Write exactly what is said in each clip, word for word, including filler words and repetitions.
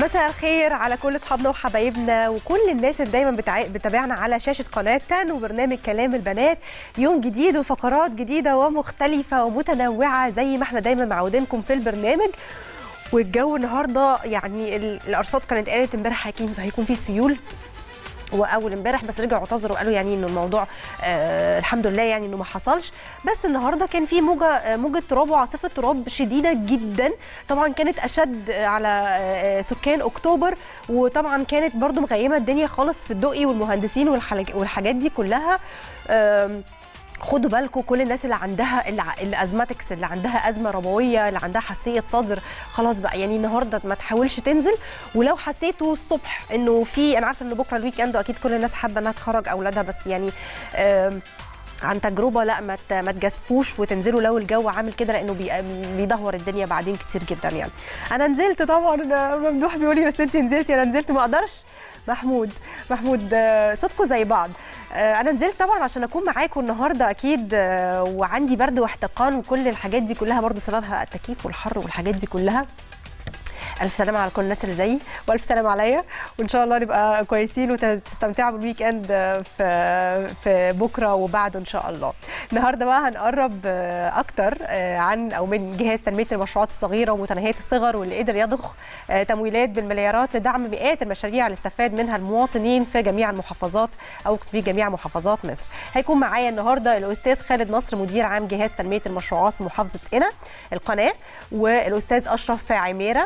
مساء الخير على كل اصحابنا وحبايبنا وكل الناس اللي دايما بتع... بتابعنا على شاشه قناه تن وبرنامج كلام البنات. يوم جديد وفقرات جديده ومختلفه ومتنوعه زي ما احنا دايما معودينكم في البرنامج. والجو النهارده يعني الارصاد كانت قالت امبارح هيكون في سيول، واول امبارح بس رجعوا اعتذروا وقالوا يعني انه الموضوع آه الحمد لله يعني انه ما حصلش. بس النهارده كان في موجه موجه تراب وعاصفه تراب شديده جدا، طبعا كانت اشد على آه سكان اكتوبر، وطبعا كانت برضو مغيمه الدنيا خالص في الدقي والمهندسين والحاجات دي كلها. آه خدوا بالكم كل الناس اللي عندها اللي ازماتكس، اللي عندها ازمه ربويه، اللي عندها حساسيه صدر، خلاص بقى يعني النهارده ما تحاولش تنزل. ولو حسيتوا الصبح انه في، انا عارفه ان بكره الويك اند واكيد كل الناس حابه انها تخرج اولادها، بس يعني عن تجربه لا ما ما تجازفوش وتنزلوا لو الجو عامل كده، لانه بيدهور الدنيا بعدين كتير جدا. يعني انا نزلت طبعا، ممدوح بيقول لي بس انت نزلتي، انا نزلت ما اقدرش. محمود محمود صوتكم زي بعض. انا نزلت طبعا عشان اكون معاكم النهارده اكيد، وعندي برد واحتقان وكل الحاجات دي كلها برضو سببها التكييف والحر والحاجات دي كلها. الف سلامه على كل الناس اللي زيي، والف سلامه عليا، وان شاء الله نبقى كويسين وتستمتعوا بالويك اند في في بكره وبعده ان شاء الله. النهارده بقى هنقرب اكتر عن او من جهاز تنميه المشروعات الصغيره ومتناهيه الصغر، واللي قدر يضخ تمويلات بالمليارات لدعم مئات المشاريع اللي استفاد منها المواطنين في جميع المحافظات او في جميع محافظات مصر. هيكون معايا النهارده الاستاذ خالد نصر مدير عام جهاز تنميه المشروعات في محافظه قنا القناه، والاستاذ اشرف عميره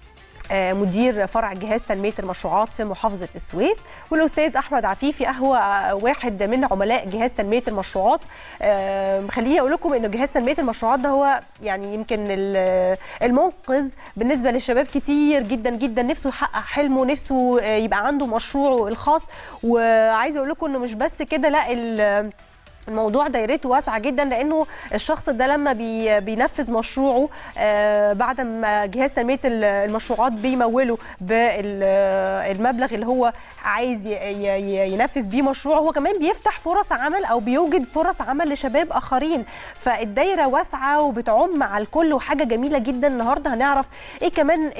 مدير فرع جهاز تنميه المشروعات في محافظه السويس، والاستاذ احمد عفيفي هو واحد من عملاء جهاز تنميه المشروعات. خليني اقول لكم انه جهاز تنميه المشروعات ده هو يعني يمكن المنقذ بالنسبه للشباب كتير جدا جدا نفسه يحقق حلمه، نفسه يبقى عنده مشروعه الخاص. وعايزه اقول لكم انه مش بس كده، لا، الموضوع دايرته واسعه جدا، لانه الشخص ده لما بي بينفذ مشروعه آه بعد ما جهاز تنميه المشروعات بيموله بالمبلغ اللي هو عايز ينفذ بيه مشروعه، هو كمان بيفتح فرص عمل او بيوجد فرص عمل لشباب اخرين. فالدايره واسعه وبتعم على الكل، وحاجه جميله جدا. النهارده هنعرف ايه كمان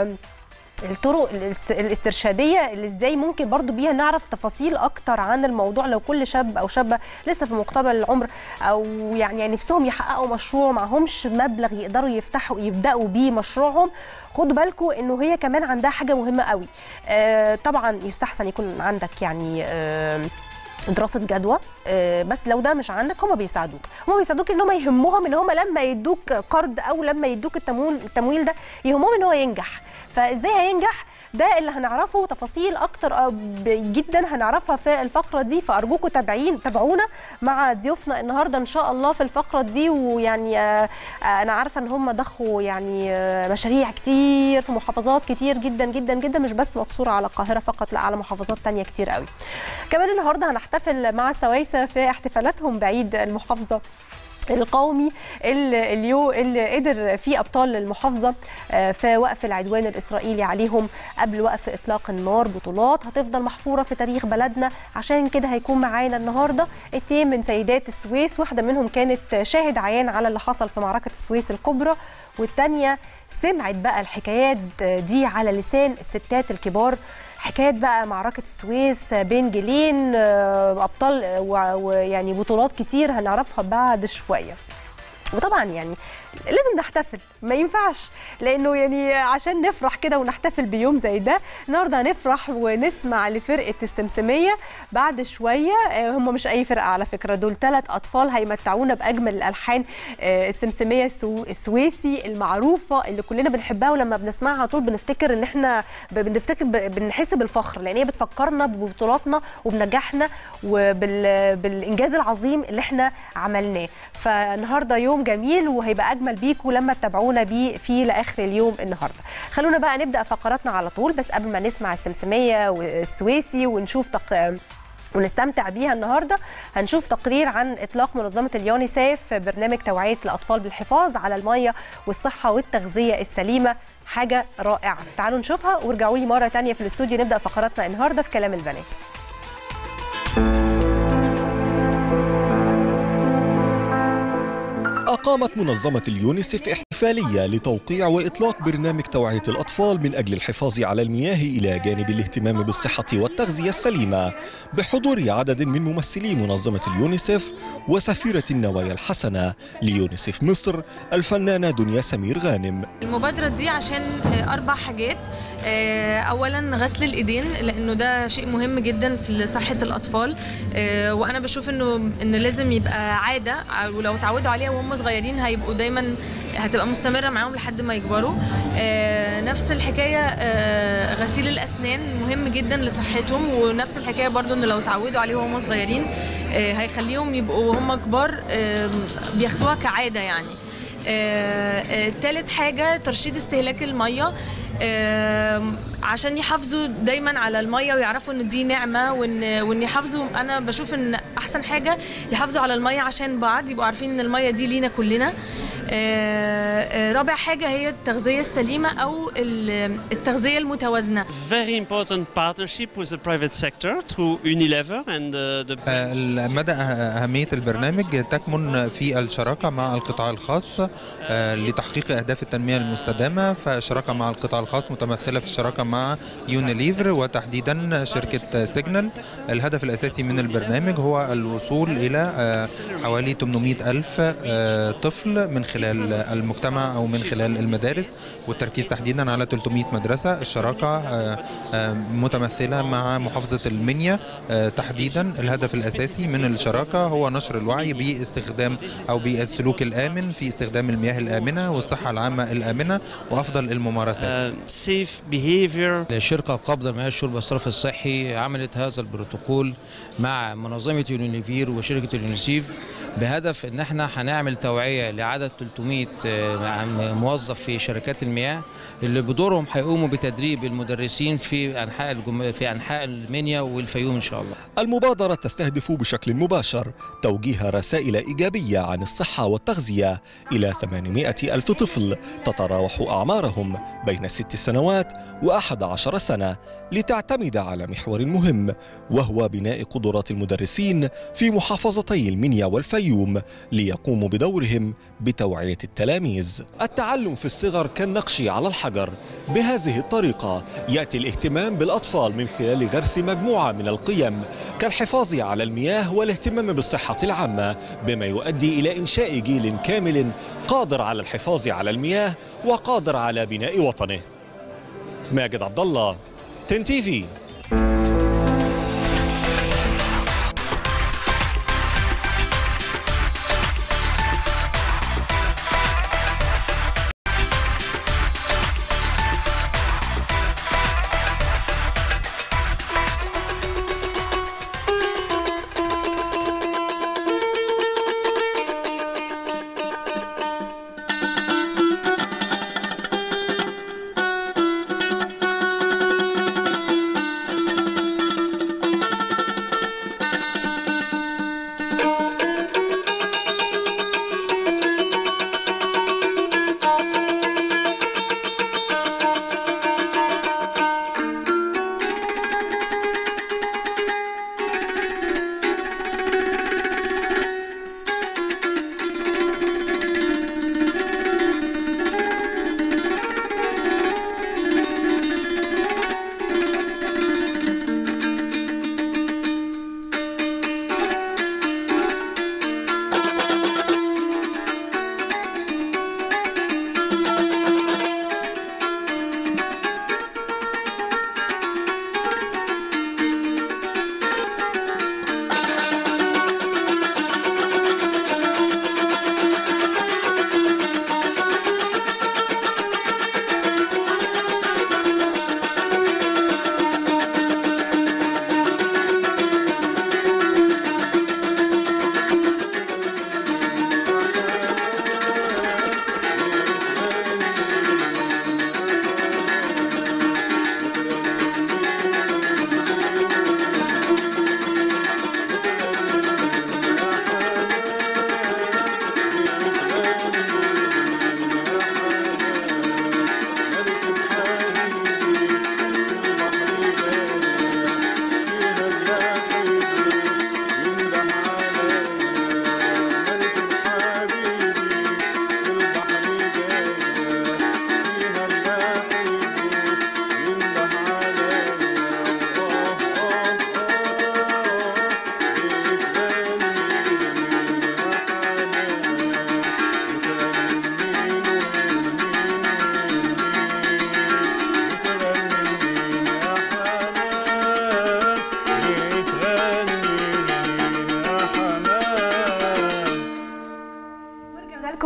الطرق الاسترشاديه اللي ازاي ممكن برضو بيها نعرف تفاصيل اكتر عن الموضوع، لو كل شاب او شابه لسه في مقتبل العمر او يعني نفسهم يحققوا مشروع معهمش مبلغ يقدروا يفتحوا يبداوا بيه مشروعهم. خدوا بالكم انه هي كمان عندها حاجه مهمه قوي. آه طبعا يستحسن يكون عندك يعني آه دراسه جدوى، بس لو ده مش عندك هم بيساعدوك، هم بيساعدوك ان هم يهمهم ان هم لما يدوك قرض او لما يدوك التمويل التمويل ده يهمهم ان هو ينجح. فازاي هينجح ده اللي هنعرفه تفاصيل اكتر جدا هنعرفها في الفقره دي. فارجوكم تابعين تابعونا مع ضيوفنا النهارده ان شاء الله في الفقره دي. ويعني انا عارفه ان هم ضخوا يعني مشاريع كتير في محافظات كتير جدا جدا جدا، مش بس مقصوره على القاهره فقط، لا، على محافظات ثانيه كتير قوي. كمان النهارده هنحتفل مع السويسه في احتفالاتهم بعيد المحافظه القومي اللي اليوم اللي قدر فيه ابطال المحافظه في وقف العدوان الاسرائيلي عليهم قبل وقف اطلاق النار. بطولات هتفضل محفوره في تاريخ بلدنا، عشان كده هيكون معانا النهارده اتنين من سيدات السويس، واحده منهم كانت شاهد عيان على اللي حصل في معركه السويس الكبرى، والثانيه سمعت بقى الحكايات دي على لسان الستات الكبار، حكايات بقى معركة السويس بين جيلين أبطال ويعني بطولات كتير هنعرفها بعد شوية. وطبعا يعني لازم نحتفل، ما ينفعش، لانه يعني عشان نفرح كده ونحتفل بيوم زي ده النهارده هنفرح ونسمع لفرقه السمسميه بعد شويه. هم مش اي فرقه على فكره، دول ثلاث اطفال هيمتعونا باجمل الالحان السمسميه السويسي المعروفه اللي كلنا بنحبها، ولما بنسمعها طول بنفتكر ان احنا بنفتكر بنحس بالفخر، لان هي بتفكرنا ببطولاتنا وبنجاحنا وبالانجاز العظيم اللي احنا عملناه. فالنهارده يوم جميل وهيبقى اجمل بيكم لما تتابعونا بيه فيه لاخر اليوم النهارده. خلونا بقى نبدا فقراتنا على طول، بس قبل ما نسمع السمسميه والسويسي ونشوف تق... ونستمتع بيها النهارده، هنشوف تقرير عن اطلاق منظمه اليونيسيف برنامج توعيه الاطفال بالحفاظ على الميه والصحه والتغذيه السليمه. حاجه رائعه، تعالوا نشوفها وارجعوا لي مره ثانيه في الاستوديو نبدا فقراتنا النهارده في كلام البنات. أقامت منظمة اليونيسيف احتفالية لتوقيع وإطلاق برنامج توعية الأطفال من أجل الحفاظ على المياه إلى جانب الاهتمام بالصحة والتغذية السليمة، بحضور عدد من ممثلي منظمة اليونيسف وسفيرة النوايا الحسنة ليونيسف مصر الفنانة دنيا سمير غانم. المبادرة دي عشان أربع حاجات. أولا غسل الإيدين، لأنه ده شيء مهم جدا في صحة الأطفال، وأنا بشوف إنه إنه لازم يبقى عادة، ولو اتعودوا عليها وهم صغيرين هيبقوا دايما هتبقى مستمرة معاهم لحد ما يكبروا. نفس الحكاية غسيل الأسنان مهم جدا لصحتهم، ونفس الحكاية برضو إنه لو اتعودوا عليه وهم صغيرين هيخليهم يبقوا وهم كبار بياخدوها كعادة يعني. ثالث حاجة ترشيد استهلاك المية، عشان يحافظوا دايما على المية ويعرفوا ان دي نعمة، وان وان يحافظوا. انا بشوف ان احسن حاجة يحافظوا على المية عشان بعض، يبقوا عارفين ان المية دي لينا كلنا. رابع حاجة هي التغذية السليمة أو التغذية المتوازنة. Very important partnership with the private sector through Unilever and the مدى أهمية البرنامج تكمن في الشراكة مع القطاع الخاص لتحقيق أهداف التنمية المستدامة، فالشراكة مع القطاع الخاص متمثلة في الشراكة مع يونيليفر وتحديدا شركة سيجنال. الهدف الأساسي من البرنامج هو الوصول إلى حوالي ثمانمائة ألف طفل من خلال المجتمع أو من خلال المدارس، والتركيز تحديدا على ثلاثمائة مدرسة. الشراكة متمثلة مع محافظة المنيا تحديدا. الهدف الأساسي من الشراكة هو نشر الوعي باستخدام أو بالسلوك الآمن في استخدام المياه الآمنة والصحة العامة الآمنة وأفضل الممارسات. الشركة القابضة لمياه الشرب والصرف الصحي عملت هذا البروتوكول مع منظمة يونيليفير وشركة اليونيسيف بهدف ان احنا هنعمل توعية لعدد ثلاثمائة موظف في شركات المياه اللي بدورهم هيقوموا بتدريب المدرسين في انحاء الجم... في انحاء المنيا والفيوم ان شاء الله. المبادرة تستهدف بشكل مباشر توجيه رسائل إيجابية عن الصحة والتغذية إلى ثمانمائة ألف طفل تتراوح أعمارهم بين ست سنوات وأحد عشر سنة، لتعتمد على محور مهم وهو بناء قدرات المدرسين في محافظتي المنيا والفيوم ليقوموا بدورهم بتوعية التلاميذ. التعلم في الصغر كالنقش على الحجر. بهذه الطريقة يأتي الاهتمام بالأطفال من خلال غرس مجموعة من القيم كالحفاظ على المياه والاهتمام بالصحة العامة، بما يؤدي إلى إنشاء جيل كامل قادر على الحفاظ على المياه وقادر على بناء وطنه. ماجد عبد الله، تن تي في.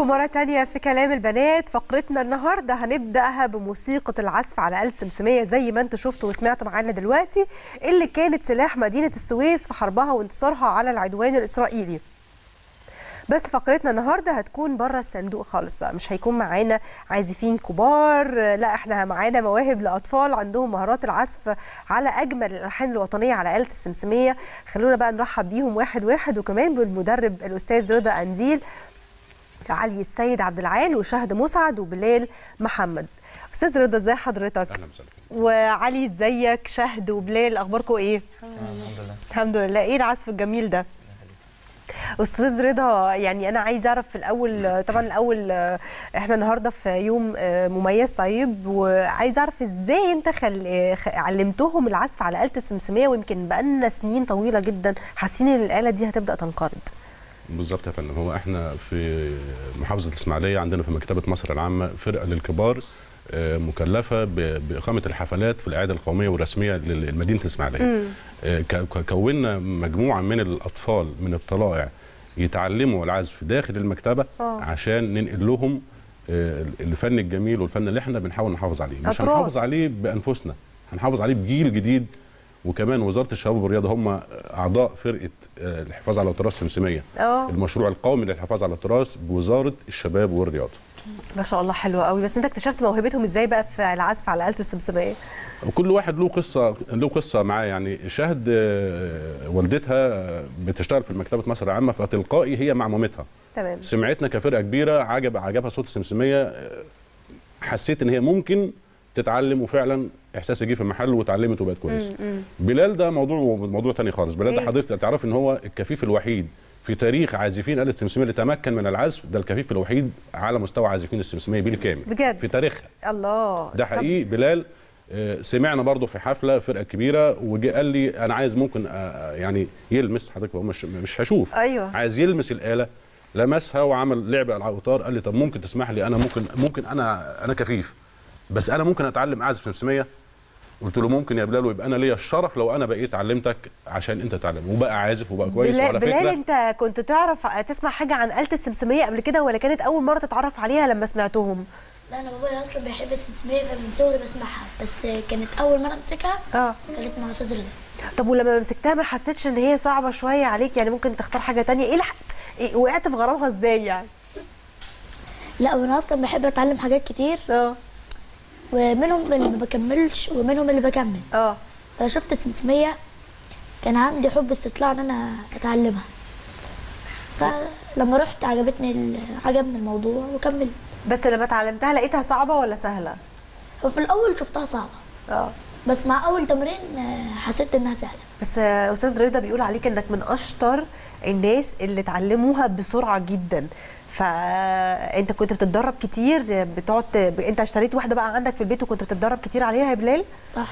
بيكم مرة تانية في كلام البنات. فقرتنا النهاردة هنبدأها بموسيقى العزف على آلة سمسمية زي ما انتوا شفتوا وسمعتوا معانا دلوقتي، اللي كانت سلاح مدينة السويس في حربها وانتصارها على العدوان الإسرائيلي. بس فقرتنا النهارده هتكون بره الصندوق خالص بقى، مش هيكون معانا عازفين كبار، لا احنا معانا مواهب لاطفال عندهم مهارات العزف على اجمل الالحان الوطنيه على آلة السمسميه. خلونا بقى نرحب بيهم واحد واحد، وكمان بالمدرب الاستاذ رضا قنديل، علي السيد عبد العال، وشهد مسعد، وبلال محمد. استاذ رضا ازي حضرتك؟ اهلا وسهلا. وعلي ازيك؟ شهد وبلال اخباركم ايه؟ الحمد لله. الحمد لله. ايه العزف الجميل ده؟ استاذ رضا، يعني انا عايز اعرف في الاول، طبعا الاول احنا النهارده في يوم مميز طيب، وعايز اعرف ازاي انت خل... علمتهم العزف على آلة السمسميه، ويمكن بقالنا سنين طويله جدا حاسين ان الآلة دي هتبدا تنقرض. بالظبط يا فندم، هو احنا في محافظه الاسماعيليه عندنا في مكتبه مصر العامه فرقه للكبار مكلفه باقامه الحفلات في الاعياد القوميه والرسميه لمدينه الاسماعيليه. كونا مجموعه من الاطفال من الطلائع يتعلموا العزف داخل المكتبه أوه. عشان ننقل لهم الفن الجميل والفن اللي احنا بنحاول نحافظ عليه. مش هنحافظ عليه بانفسنا، هنحافظ عليه بجيل جديد. وكمان وزاره الشباب والرياضه هم اعضاء فرقه الحفاظ على التراث السمسميه، أوه. المشروع القومي للحفاظ على التراث بوزاره الشباب والرياضه. ما شاء الله، حلو قوي. بس انت اكتشفت موهبتهم ازاي بقى في العزف على آلة السمسميه؟ وكل واحد له قصه له قصه معاه. يعني شهد والدتها بتشتغل في مكتبه مصر العامه، فتلقائي هي مع مامتها تمام سمعتنا كفرقه كبيره، عجب عجبها صوت السمسميه، حسيت ان هي ممكن تتعلم، وفعلا احساسي جه في المحل واتعلمت وبقت كويسه. بلال ده موضوع موضوع ثاني خالص. بلال ده حضرتك تعرف ان هو الكفيف الوحيد في تاريخ عازفين آلة السمسميه اللي تمكن من العزف، ده الكفيف الوحيد على مستوى عازفين السمسميه بالكامل بجد في تاريخها. الله، ده حقيقي. بلال سمعنا برضه في حفله فرقه كبيره، وجي قال لي انا عايز ممكن يعني يلمس حضرتك، مش مش هشوف، ايوه عايز يلمس الاله. لمسها وعمل لعبه على الاوتار. قال لي طب ممكن تسمح لي، انا ممكن ممكن انا انا كفيف بس انا ممكن اتعلم اعزف سمسميه. قلت له ممكن يا بلال، ويبقى انا ليا الشرف لو انا بقيت علمتك عشان انت تتعلم، وبقى عازف وبقى كويس. بلال, بلال انت كنت تعرف تسمع حاجه عن آلة السمسميه قبل كده، ولا كانت اول مره تتعرف عليها لما سمعتهم؟ لا، انا بابايا اصلا بيحب السمسميه فمن صغري بسمعها، بس كانت اول مره امسكها اه كانت مع استاذ رضا. طب ولما مسكتها ما حسيتش ان هي صعبه شويه عليك؟ يعني ممكن تختار حاجه ثانيه. ايه, لح... إيه وقعت في غرامها ازاي يعني؟ لا، وانا اصلا بحب اتعلم حاجات كتير اه ومنهم اللي ما بكملش ومنهم اللي بكمل اه فشفت السمسميه كان عندي حب استطلاع ان انا اتعلمها، فلما رحت عجبتني عجبني الموضوع وكملت. بس لما اتعلمتها لقيتها صعبه ولا سهله؟ وفي الاول شفتها صعبه اه بس مع اول تمرين حسيت انها سهله. بس استاذ رضا بيقول عليك انك من اشطر الناس اللي اتعلموها بسرعه جدا، فانت كنت بتتدرب كتير، بتقعد انت اشتريت واحده بقى عندك في البيت وكنت بتتدرب كتير عليها يا بلال؟ صح.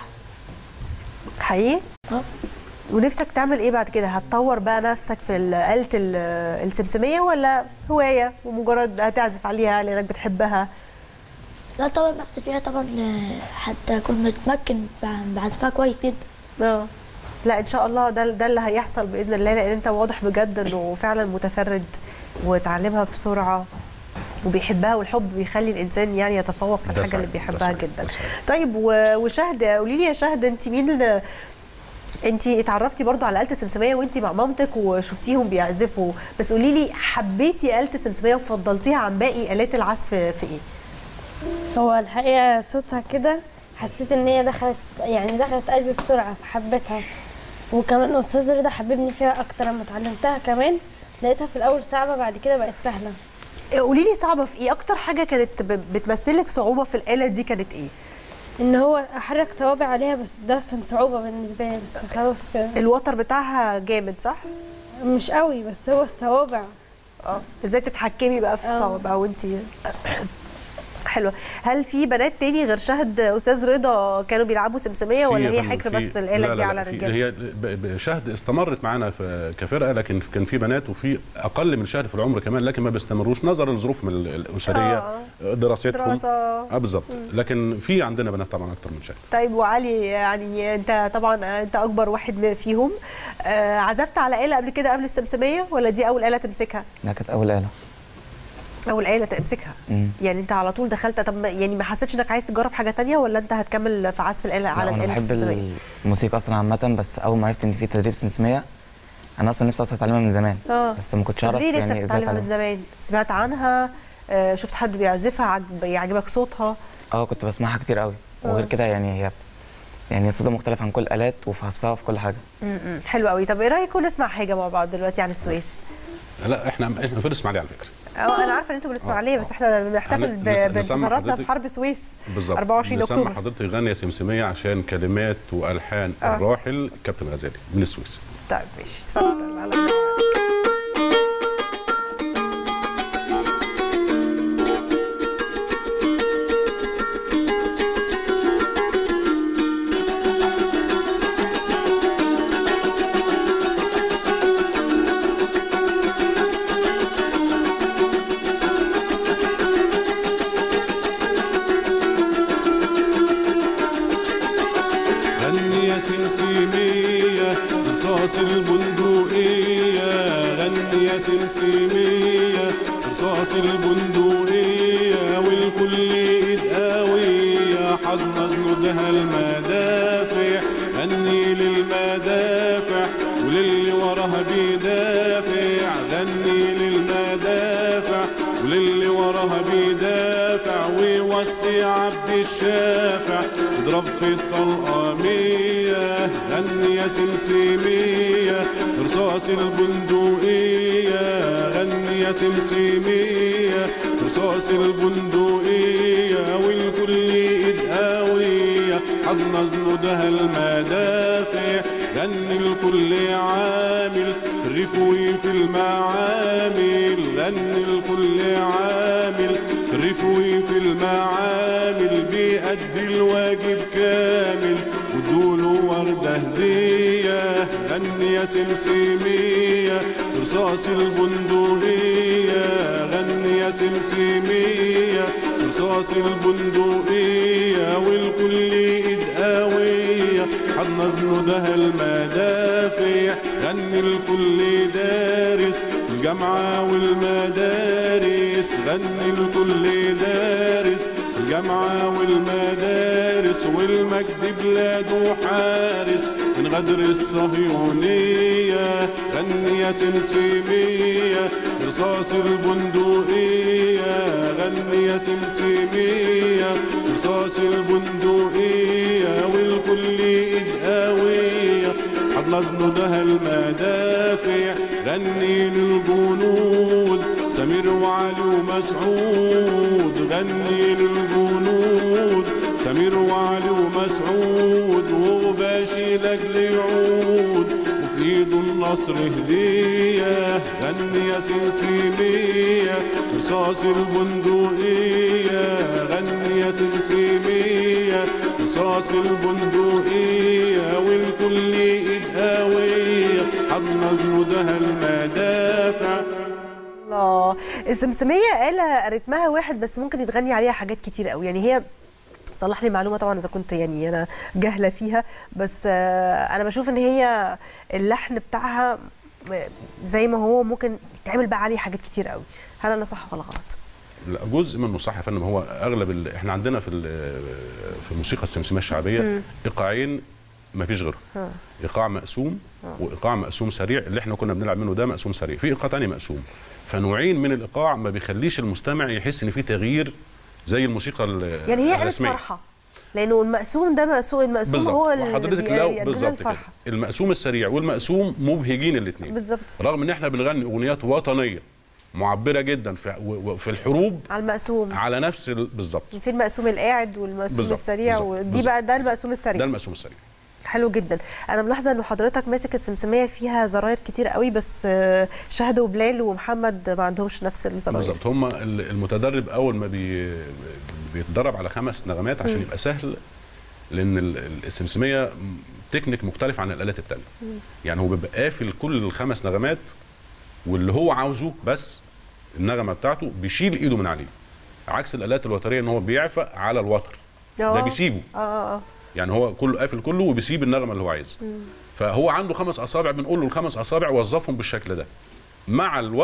حقيقي؟ اه. ونفسك تعمل ايه بعد كده؟ هتطور بقى نفسك في آلة السمسميه، ولا هوايه ومجرد هتعزف عليها لانك بتحبها؟ لا طبعا نفسي فيها طبعا، حتى اكون متمكن بعزفها كويس جدا. اه لا ان شاء الله ده ده اللي هيحصل باذن الله، لان انت واضح بجد انه فعلا متفرد وتعلمها بسرعه وبيحبها، والحب بيخلي الانسان يعني يتفوق في الحاجه اللي بيحبها جدا. طيب وشهد، قولي لي يا شهد، انت مين انت اتعرفتي برضو على آلة السمسميه وانت مع مامتك وشفتيهم بيعزفوا، بس قولي لي حبيتي آلة السمسميه وفضلتيها عن باقي آلات العزف في ايه؟ هو الحقيقه صوتها كده حسيت ان هي دخلت يعني دخلت قلبي بسرعه فحبيتها، وكمان استاذ رضا حببني فيها اكتر. لما اتعلمتها كمان لقيتها في الاول صعبه، بعد كده بقت سهله. قولي لي صعبه في ايه؟ اكتر حاجه كانت بتمثلك صعوبه في الآلة دي كانت ايه؟ ان هو احرك توابع عليها، بس ده كان صعوبه بالنسبه لي. بس خلاص كده الوتر بتاعها جامد صح؟ مش قوي، بس هو الصوابع. اه ازاي تتحكمي بقى في الصوابع وانتي حلوه. هل في بنات تاني غير شهد استاذ رضا كانوا بيلعبوا سمسميه، ولا هي حكر بس الآلة دي على الرجاله؟ هي شهد استمرت معانا كفرقه، لكن كان في بنات وفي اقل من شهد في العمر كمان، لكن ما بيستمروش نظرا لظروفهم الاسريه آه. دراستهم دراسه اه بالظبط. لكن في عندنا بنات طبعا اكتر من شهد. طيب وعلي، يعني انت طبعا انت اكبر واحد فيهم، آه عزفت على آلة قبل كده قبل السمسميه، ولا دي اول آلة تمسكها؟ لا كانت اول آلة. او الاله تمسكها. يعني انت على طول دخلت، طب يعني ما حسيتش انك عايز تجرب حاجه ثانيه ولا انت هتكمل في عزف الاله على الاله السمسميه؟ انا بحب الموسيقى اصلا عامه، بس اول ما عرفت ان في تدريب سمسميه انا اصلا نفسي اصلا اتعلمها من زمان. أوه. بس ما كنتش اعرف يعني ازاي اتعلمها من زمان. سمعت عنها، آه شفت حد بيعزفها، عجب يعجبك صوتها؟ اه كنت بسمعها كتير قوي. أوه. وغير كده يعني هي يعني صوتها مختلف عن كل الالات وفي عزفها وفي كل حاجه. امم حلو قوي. طب ايه رايكم نسمع حاجه مع بعض دلوقتي عن السويس؟ لا احنا احنا في الاسماعيليه على فكره. اه انا عارفه ان انتوا بالاسماعيليه، بس احنا بنحتفل بانتصاراتنا في حرب السويس أربعة وعشرين اكتوبر. نسمع حضرتك غنيه سمسميه عشان كلمات والحان أوه. الراحل كابتن غزالي من السويس. طيب ماشي اتفضل. سمسمية رصاص البندقية، غني يا سمسمية رصاص البندقية، والكل ايد قوية حضن جنودها المدافع، غني للمدافع وللي وراها بيدافع، غني للمدافع وللي وراها بيدافع، ويوصي عبد الشافع اضرب في الطلقة مية، غني يا سمسمية رصاص البندقية، غني يا سمسمية رصاص البندقية، والكل ايد قوية حضن جنودها المدافع، غني الكل عامل في الريف وفي المعامل، غني الكل عامل في الريف وفي المعامل، بيأدي الواجب كامل ودوله وردة هدية، غني يا سمسمية رصاص البندقية، غني يا سمسمية رصاص البندقية، والكل ايد قوية حضن جنودها المدافع، غني الكل دارس في الجامعة والمدارس، غني الكل دارس في الجامعة والمدارس، والمجد بلاده حارس من غدر الصهيونية، غني يا سمسمية رصاص البندقية، غني يا سمسمية رصاص البندقية، والكل ايد قوية حضن جنودها المدافع، غني للجنود سمير وعلي ومسعود، غني للجنود سمير وعلي ومسعود، وغباشي لاجل يعود وفي ايده النصر هدية، غني يا سمسمية رصاص البندقية، غني يا سمسمية رصاص البندقية، والكل ايد قوية حضن جنودها المدافع. الله، السمسمية آلة رتمها واحد بس ممكن يتغني عليها حاجات كتير قوي، يعني هي صلح لي معلومه طبعا اذا كنت يعني انا جاهله فيها، بس انا بشوف ان هي اللحن بتاعها زي ما هو ممكن يتعمل بقى عليه حاجات كتير قوي، هل انا صح ولا غلط؟ لا جزء منه صح يا فندم، هو اغلب ال... احنا عندنا في في الموسيقى السمسميه الشعبيه م. ايقاعين ما فيش غيرهم، ايقاع مقسوم ها. وايقاع مقسوم سريع، اللي احنا كنا بنلعب منه ده مقسوم سريع، في ايقاع ثاني مقسوم، فنوعين من الايقاع ما بيخليش المستمع يحس ان في تغيير زي الموسيقى الرسميه. يعني هي قالت فرحه، لانه المقسوم ده مقسوم، المقسوم بالزبط. هو اللي حضرتك لو بالظبط كده المقسوم السريع والمقسوم مبهجين الاثنين بالظبط، رغم ان احنا بنغني اغنيات وطنيه معبره جدا في في الحروب على المقسوم على نفس بالظبط، في المقسوم القاعد والمقسوم بالزبط. السريع بالزبط. ودي بالزبط. بقى ده المقسوم السريع، ده المقسوم السريع. حلو جدا. انا ملاحظه انه حضرتك ماسك السمسميه فيها زراير كتير قوي، بس شهد وبلال ومحمد ما عندهمش نفس الزراير بالظبط. هم المتدرب اول ما بي بيتدرب على خمس نغمات عشان م. يبقى سهل، لان السمسميه تكنيك مختلف عن الالات الثانيه، يعني هو بيبقى قافل كل الخمس نغمات واللي هو عاوزه بس النغمه بتاعته بيشيل ايده من عليه، عكس الالات الوتريه ان هو بيعفق على الوتر ده بيسيبه اه اه يعني هو كله قافل كله وبيسيب النغمه اللي هو عايزها، فهو عنده خمس اصابع بنقول له الخمس اصابع وظفهم بالشكل ده، مع الوقت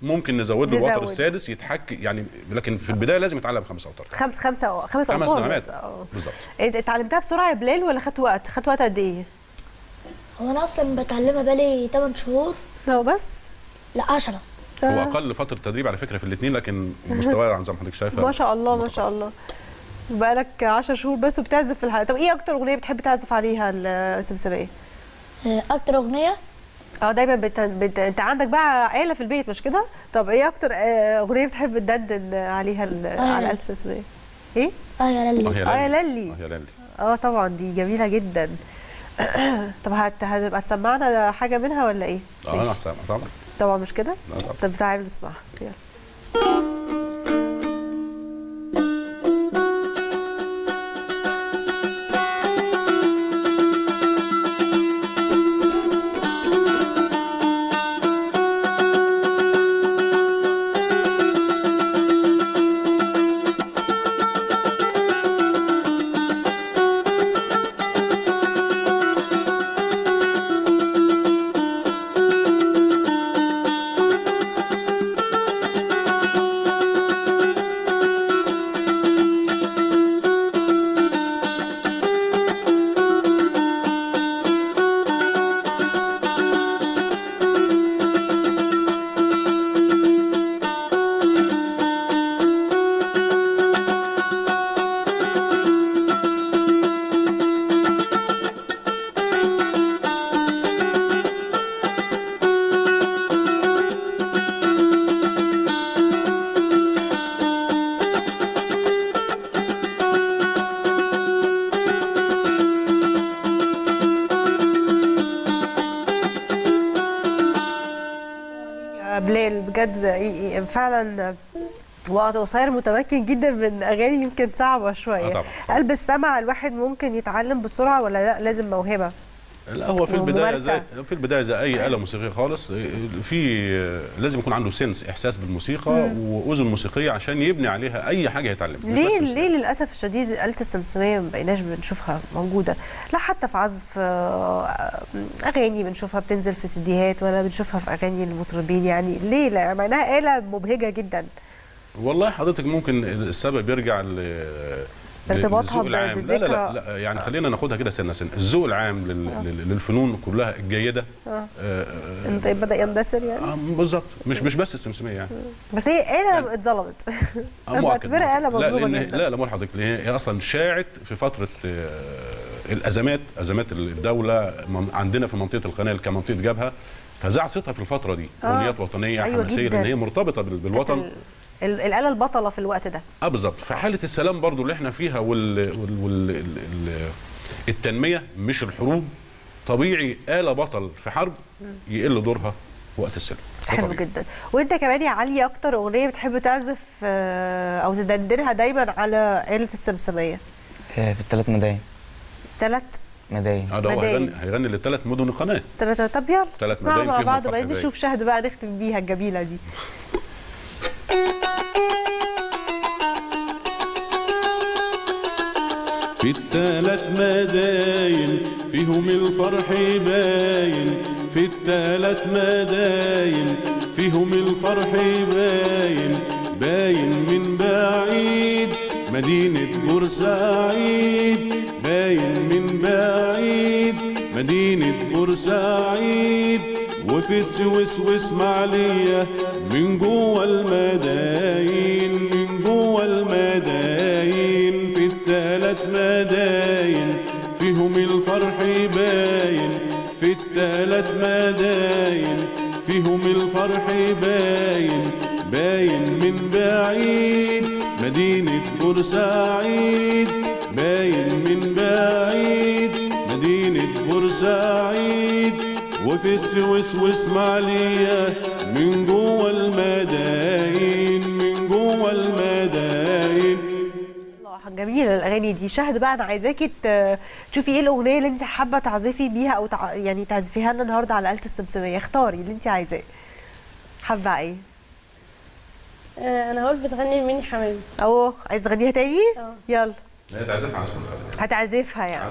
ممكن نزود له الوتر السادس يتحك يعني، لكن في البدايه لازم يتعلم خمس اوتار. خمس خمسه خمس اوتار خمس نغمات بالظبط. انت اتعلمتها بسرعه يا بلال ولا خدت وقت؟ خدت وقت قد ايه؟ هو انا اصلا بتعلمها بقالي ثمانية شهور. لا بس؟ لا عشرة. هو اقل فتره تدريب على فكره في الاثنين، لكن مستواه زي ما حضرتك شايفه ما شاء الله ما شاء الله. بقالك عشر شهور بس وبتعزف في الحلقه. طب ايه اكتر اغنيه بتحب تعزف عليها السمسميه؟ اكتر اغنيه اه دايما بت... بت... انت عندك بقى آلة في البيت مش كده؟ طب ايه اكتر اغنيه بتحب تدندن عليها ال... آه على الآلة السمسميه؟ ايه؟ اه يا للي. اه يا للي. اه يا للي. اه طبعا دي جميله جدا. طب هت... هتبقى تسمعنا حاجه منها ولا ايه؟ اه انا هسمع طبعا. طبعا مش كده؟ لا طبعا. طب تعالوا نسمعها يلا. بلال بجد فعلا وقت قصير متمكن جدا من اغاني يمكن صعبه شويه. قلب السمع الواحد ممكن يتعلم بسرعه ولا لا لازم موهبه؟ لا هو في البدايه زي في البدايه زي اي آلة موسيقيه خالص، في لازم يكون عنده سنس احساس بالموسيقى واذن موسيقيه عشان يبني عليها اي حاجه يتعلمها. ليه ليه للاسف الشديد آلة السمسميه ما بقيناش بنشوفها موجوده؟ لا حتى في عزف اغاني بنشوفها بتنزل في سيديهات ولا بنشوفها في اغاني المطربين، يعني ليه؟ لا مع انها آلة مبهجه جدا. والله حضرتك ممكن السبب يرجع ل ارتباطها العام. لا, لا لا لا يعني آه. خلينا ناخدها كده سنه سنه. الذوق العام لل... آه. للفنون كلها الجيده اه, آه انت بدا يندثر يعني آه بالظبط. مش مش بس السمسميه يعني آه. بس هي آلة يعني اتظلمت. انا بعتبرها آلة مظلومه جدا. لا لا بقول لحضرتك هي اصلا شاعت في فتره آه الازمات، ازمات الدوله عندنا في منطقه القناه كمنطقه جبهه، فزع صيتها في الفتره دي اغنيات آه. وطنيه أيوة حماسيه لان هي مرتبطه بالوطن. الآلة البطلة في الوقت ده. اه بالظبط. في حالة السلام برضو اللي احنا فيها وال, وال... وال... التنمية مش الحروب، طبيعي آلة بطل في حرب يقل دورها وقت السلام. حلو طبيعي. جدا. وانت كمان يا علي اكتر اغنية بتحب تعزف او تدندنها دايما على آلة السمسمية؟ في الثلاث مداين. ثلاث مداين. اه ده هو هيغني هيغني للثلاث مدن القناة. ثلاثة. طب يلا ثلاث مداين مع بعض وبعدين نشوف شهد بقى نختم بيها الجميلة دي. في التلات مداين فيهم الفرح باين، في التلات مداين فيهم الفرح باين، باين من بعيد مدينة بورسعيد، باين من بعيد مدينة بورسعيد، وفي السويس واسماعيلية من جوه المداين، من جوه المداين في التلات مداين فيهم الفرح باين، في التلات مداين فيهم الفرح باين، باين من بعيد مدينة بورسعيد، باين من بعيد مدينة بورسعيد، وفي السويس واسماعيلية من جوه المداين، من جوه المداين. جميله الاغاني دي. شهد بقى انا عايزاكي تشوفي ايه الاغنيه اللي انت حابه تعزفي بيها او تع... يعني تعزفيها لنا النهارده على آلة السمسميه. اختاري اللي انت عايزاه. حابه ايه؟ آه انا هقول بتغني لميني حمامي. اوه عايز تغنيها تاني؟ اه يلا. هتعزفها عزف. هتعزفها يعني.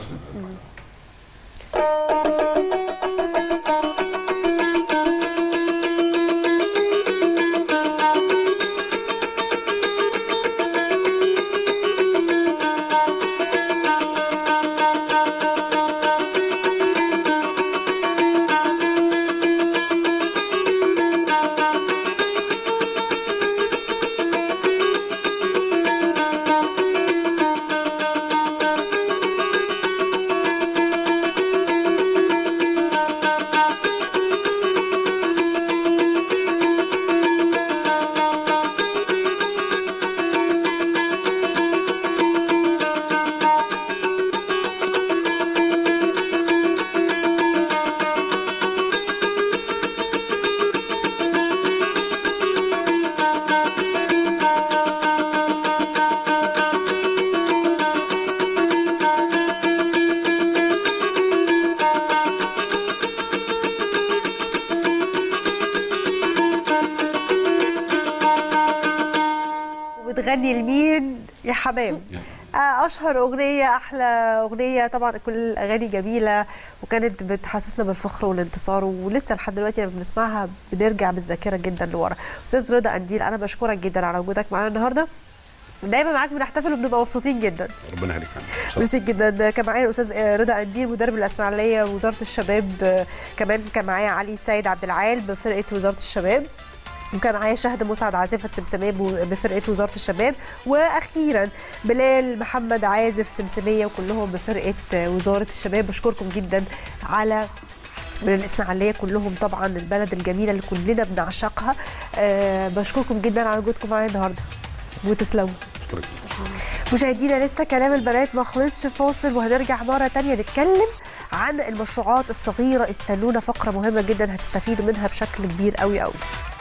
هنغني لمين يا حمام؟ اشهر اغنيه، احلى اغنيه، طبعا كل الاغاني جميله وكانت بتحسسنا بالفخر والانتصار، ولسه لحد دلوقتي لما بنسمعها بنرجع بالذاكره جدا لورا. استاذ رضا قنديل، انا بشكرك جدا على وجودك معانا النهارده. دايما معاك بنحتفل وبنبقى مبسوطين جدا. ربنا يخليك. ميرسي جدا. كان معايا الاستاذ رضا قنديل مدرب الاسماعيليه ووزاره الشباب، كمان كان معايا علي سيد عبد العال بفرقه وزاره الشباب، وكان معايا شهد مسعد عازفة سمسمية بفرقة وزارة الشباب، وأخيرا بلال محمد عازف سمسمية وكلهم بفرقة وزارة الشباب. بشكركم جدا على من الإسماعيلية كلهم، طبعا البلد الجميلة اللي كلنا بنعشقها. أه بشكركم جدا على وجودكم معايا النهارده وتسلموا. مشاهدينا لسه كلام البنات ما خلصش، فاصل وهنرجع مرة تانية نتكلم عن المشروعات الصغيرة. استنونا، فقرة مهمة جدا هتستفيدوا منها بشكل كبير قوي قوي.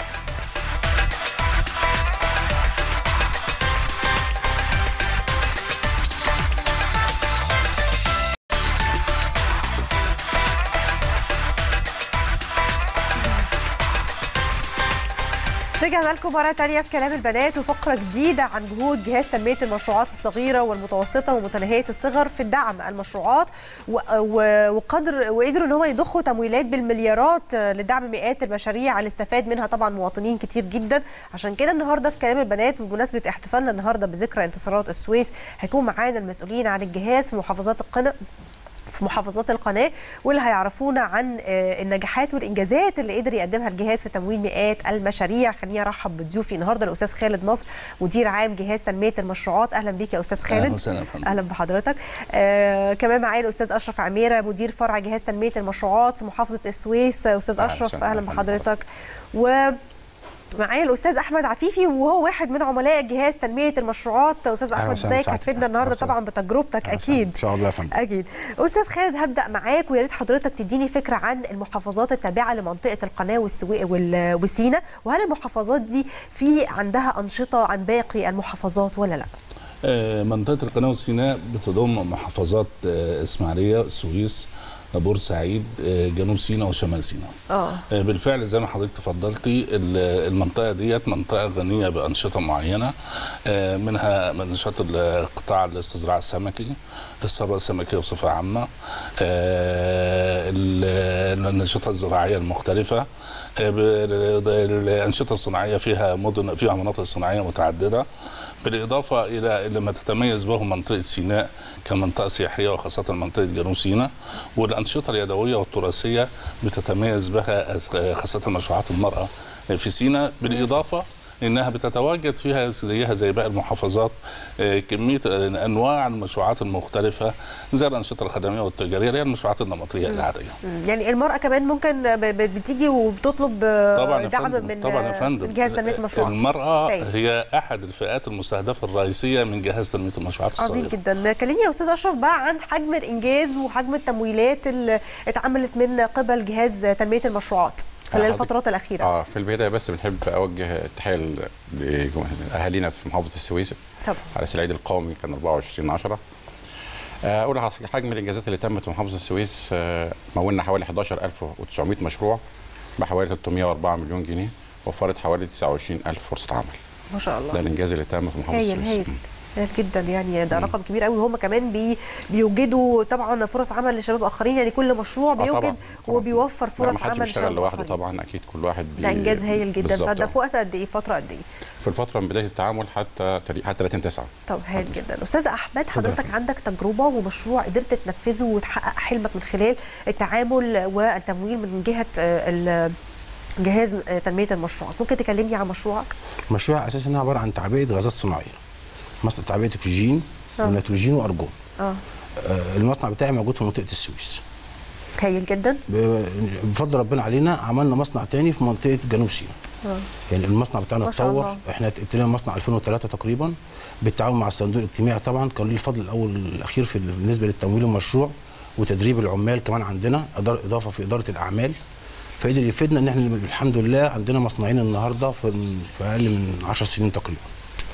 رجعنا لكم مرة تانية في كلام البنات وفقرة جديدة عن جهود جهاز تنمية المشروعات الصغيرة والمتوسطة ومتناهية الصغر في دعم المشروعات، وقدر وقدروا ان هم يضخوا تمويلات بالمليارات لدعم مئات المشاريع اللي استفاد منها طبعا مواطنين كتير جدا. عشان كده النهارده في كلام البنات بمناسبة احتفالنا النهارده بذكرى انتصارات السويس هيكون معانا المسؤولين عن الجهاز في محافظات القنا في محافظات القناة، واللي هيعرفونا عن النجاحات والإنجازات اللي قدر يقدمها الجهاز في تمويل مئات المشاريع. خليني أرحب بضيوفي النهارده الأستاذ خالد نصر مدير عام جهاز تنمية المشروعات. أهلا بيك يا أستاذ خالد. أهلا وسهلا. أهلا بحضرتك. آه كمان معايا الأستاذ أشرف عميرة مدير فرع جهاز تنمية المشروعات في محافظة السويس. أستاذ أشرف أهلا بحضرتك. و معايا الاستاذ احمد عفيفي وهو واحد من عملاء جهاز تنميه المشروعات. استاذ احمد ازيك؟ هتفيدنا النهارده طبعا بتجربتك اكيد. ان شاء الله يا فندم. اكيد. استاذ خالد هبدا معاك ويا ريت حضرتك تديني فكره عن المحافظات التابعه لمنطقه القناه والسويق وسينا، وهل المحافظات دي في عندها انشطه عن باقي المحافظات ولا لا؟ منطقه القناه والسيناء بتضم محافظات اسماعيليه، السويس، بورسعيد، جنوب سيناء وشمال سيناء. اه بالفعل زي ما حضرتك تفضلتي المنطقه ديت منطقه غنيه بانشطه معينه، منها من نشاط القطاع الاستزراع السمكي، الثروه السمكيه بصفه عامه، الانشطه الزراعيه المختلفه، الانشطه الصناعيه فيها مدن فيها مناطق صناعيه متعدده، بالاضافه الى اللي ما تتميز به منطقه سيناء كمنطقه سياحيه وخاصه منطقه جنوب سيناء، والانشطه اليدويه والتراثيه بتتميز بها خاصه مشروعات المراه في سيناء، بالاضافه انها بتتواجد فيها زيها زي باقي المحافظات كميه انواع المشروعات المختلفه زي الانشطه الخدميه والتجاريه اللي هي المشروعات النمطيه العاديه. يعني المراه كمان ممكن بتيجي وبتطلب طبعا دعم من طبعا يا فندم من جهاز تنميه المشروعات. المراه طيب. هي احد الفئات المستهدفه الرئيسيه من جهاز تنميه المشروعات الصغيره. عظيم جدا. كلمني يا استاذ اشرف بقى عن حجم الانجاز وحجم التمويلات اللي اتعملت من قبل جهاز تنميه المشروعات خلال الفترات الأخيرة. اه في البداية بس بنحب أوجه التحية لأهالينا في محافظة السويس طبعا على العيد القومي كان أربعة وعشرين عشرة. أقول حجم الإنجازات اللي تمت في محافظة السويس، مولنا حوالي أحد عشر ألف وتسعمائة مشروع بحوالي ثلاثمائة وأربعة مليون جنيه، وفرت حوالي تسعة وعشرين ألف فرصة عمل. ما شاء الله. ده الإنجاز اللي تم في محافظة السويس. هايل هايل جدا، يعني ده رقم كبير قوي. وهم كمان بي بيوجدوا طبعا فرص عمل لشباب اخرين، يعني كل مشروع بيوجد وبيوفر فرص عمل لشباب لوحده طبعا، اكيد كل واحد بي... ده انجاز هايل جدا. فده في وقت قد ايه؟ فتره قد ايه؟ في الفتره من بدايه التعامل حتى حتى ثلاثين تسعة. طب هايل جدا. استاذ احمد حضرتك عندك تجربه ومشروع قدرت تنفذه وتحقق حلمك من خلال التعامل والتمويل من جهه ال جهاز تنميه المشروعات، ممكن تكلمني عن مشروعك؟ مشروع اساسا عباره عن تعبئه غازات صناعيه، مصنع تعبئه اكسجين ونيتروجين وارجون. اه المصنع بتاعي موجود في منطقه السويس. هايل جدا. بفضل ربنا علينا عملنا مصنع تاني في منطقه جنوب سيناء. اه يعني المصنع بتاعنا اتطور، احنا ابتدينا مصنع ألفين وثلاثة تقريبا بالتعاون مع الصندوق الاجتماعي. طبعا كان ليه الفضل الاول والاخير في بالنسبه للتمويل المشروع وتدريب العمال، كمان عندنا اضافه في اداره الاعمال، فقدر يفيدنا ان احنا الحمد لله عندنا مصنعين النهارده في اقل من عشر سنين تقريبا.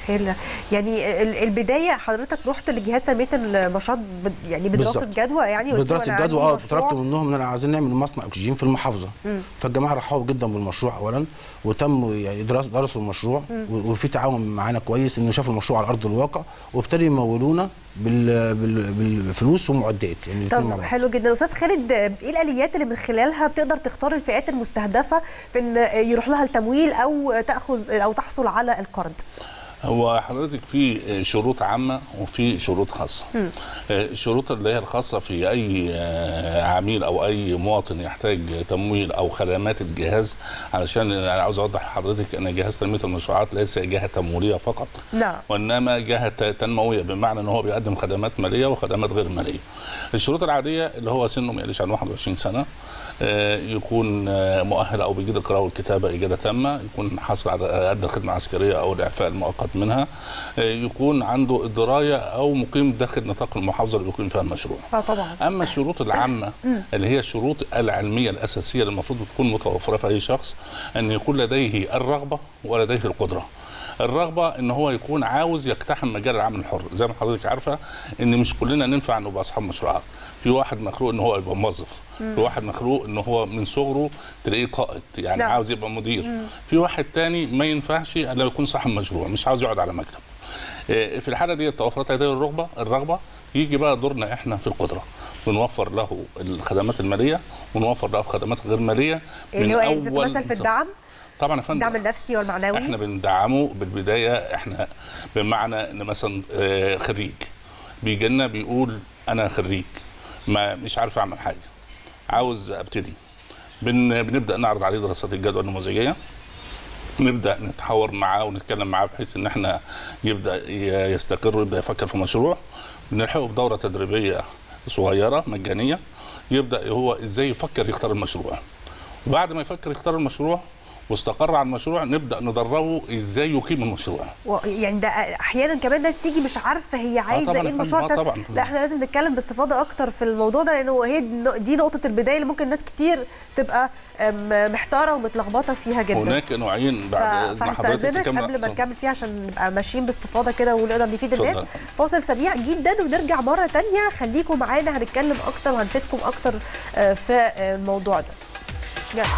هلا يعني البدايه حضرتك رحت لجهاز تنميه المشروعات يعني بدراسه جدوى يعني بدراسه جدوى اه طلبت منهم ان انا عايزين نعمل مصنع اكسجين في المحافظه. مم. فالجماعه رحبوا جدا بالمشروع اولا وتم يعني دراسه درسوا المشروع وفي تعاون معانا كويس انه شافوا المشروع على ارض الواقع وابتدوا يمولونا بال... بال... بالفلوس ومعدات يعني. طب حلو جدا. استاذ خالد، ايه الاليات اللي من خلالها بتقدر تختار الفئات المستهدفه في ان يروح لها التمويل او تاخذ او تحصل على القرض؟ هو حضرتك في شروط عامه وفي شروط خاصه. الشروط اللي هي الخاصه في اي عميل او اي مواطن يحتاج تمويل او خدمات الجهاز، علشان انا عاوز اوضح لحضرتك ان جهاز تنميه المشروعات ليس جهه تمويليه فقط، لا وانما جهه تنمويه، بمعنى ان هو بيقدم خدمات ماليه وخدمات غير ماليه. الشروط العاديه اللي هو سنه ما يقلش عن واحد وعشرين سنه، يكون مؤهل او بيجيد القراءه والكتابه اجاده تامه، يكون حاصل على ادى الخدمه العسكريه او الاعفاء المؤقت منها، يكون عنده الدرايه او مقيم داخل نطاق المحافظه اللي بيكون فيها المشروع. اه طبعا. اما الشروط العامه اللي هي الشروط العلميه الاساسيه اللي المفروض تكون متوفره في اي شخص، ان يكون لديه الرغبه ولديه القدره. الرغبه ان هو يكون عاوز يقتحم مجال العمل الحر، زي ما حضرتك عارفه ان مش كلنا ننفع نبقى اصحاب مشروعات. في واحد مخلوق ان هو يبقى موظف، في واحد مخلوق ان هو من صغره تلاقيه قائد يعني لا. عاوز يبقى مدير. مم. في واحد تاني ما ينفعش الا يكون صاحب مشروع، مش عاوز يقعد على مكتب. في الحاله دي توفرت لديه الرغبه الرغبه يجي بقى دورنا احنا في القدره، بنوفر له الخدمات الماليه ونوفر له الخدمات الغير ماليه. اللي هو يعني بتتمثل في الدعم؟ طبعا يا فندم، الدعم النفسي والمعنوي. احنا بندعمه بالبدايه، احنا بمعنى ان مثلا خريج بيجي لنا بيقول انا خريج ما مش عارف اعمل حاجه، عاوز ابتدي، بن بنبدا نعرض عليه دراسات الجدوى النموذجيه، نبدا نتحاور معاه ونتكلم معاه بحيث ان احنا يبدا يستقر ويبدا يفكر في مشروع. بنلحقه بدوره تدريبيه صغيره مجانيه، يبدا هو ازاي يفكر يختار المشروع. وبعد ما يفكر يختار المشروع واستقر على المشروع، نبدا ندربه ازاي يقيم المشروع. يعني ده احيانا كمان ناس تيجي مش عارفه هي عايزه ايه المشروع ده. لا احنا لازم نتكلم باستفاضه اكتر في الموضوع ده، لانه هي دي نقطه البدايه اللي ممكن ناس كتير تبقى محتاره ومتلخبطه فيها جدا. هناك نوعين بعد اذن حضرتك قبل ما نكمل فيها عشان نبقى ماشيين باستفاضه كده ونقدر نفيد الناس. فاصل سريع جدا ونرجع مره ثانيه، خليكم معانا هنتكلم اكتر وهنفيدكم اكتر في الموضوع ده. يلا.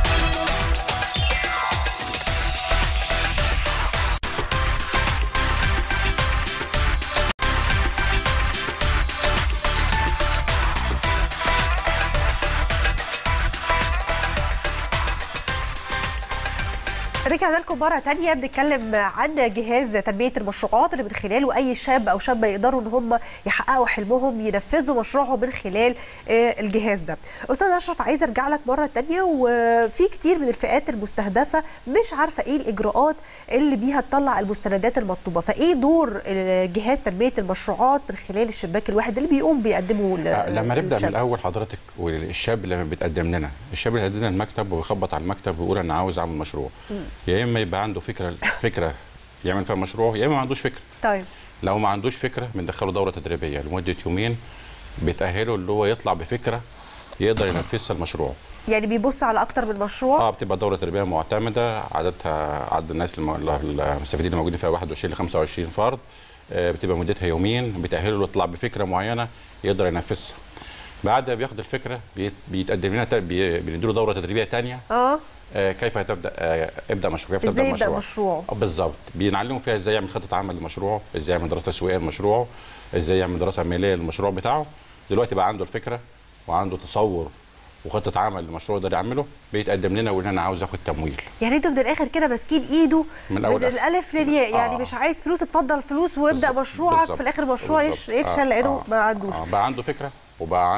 رجعنا لكم مرة تانية بنتكلم عن جهاز تنمية المشروعات اللي من خلاله أي شاب أو شابة يقدروا إن هم يحققوا حلمهم، ينفذوا مشروعهم من خلال الجهاز ده. أستاذ أشرف، عايز أرجع لك مرة تانية، وفي كتير من الفئات المستهدفة مش عارفة إيه الإجراءات اللي بيها تطلع المستندات المطلوبة، فإيه دور جهاز تنمية المشروعات من خلال الشباك الواحد اللي بيقوم بيقدمه لما نبدأ من الأول حضرتك، والشاب لما بيتقدم لنا، الشاب اللي هيقدم لنا المكتب ويخبط على المكتب ويقول أنا عاوز أعمل مشروع، يا اما يبقى عنده فكره فكره يعمل فيها مشروع، يا اما ما عندوش فكره. طيب لو ما عندوش فكره بندخله دوره تدريبيه لمده يومين بتاهله اللي هو يطلع بفكره يقدر ينفذها المشروع. يعني بيبص على اكتر من مشروع؟ اه بتبقى دوره تدريبيه معتمده، عددها عدد الناس المستفيدين اللي موجودين فيها واحد وعشرين ل خمسة وعشرين فرد، بتبقى مدتها يومين، بتاهله يطلع بفكره معينه يقدر ينفذها. بعد بياخد الفكره بيتقدم لنا بنديله دوره تدريبيه ثانيه اه كيف تبدا ابدا مشروع، كيف تبدا مشروع, مشروع. بالظبط، بينعلموا فيها ازاي يعمل خطه عمل لمشروعه، ازاي يعمل دراسه تسويقيه لمشروعه، ازاي يعمل دراسه ماليه للمشروع بتاعه. دلوقتي بقى عنده الفكره وعنده تصور وخطه عمل لمشروع يقدر يعمله، بيتقدم لنا ويقول انا عاوز اخد تمويل. يعني انتوا من الاخر كده ماسكين ايده من, من الالف للياء، يعني آه. مش عايز فلوس اتفضل فلوس وابدا بالزبط. مشروعك بالزبط. في الاخر مشروع يفشل آه. لانه آه. ما عندوش آه. بقى عنده فكره وبقى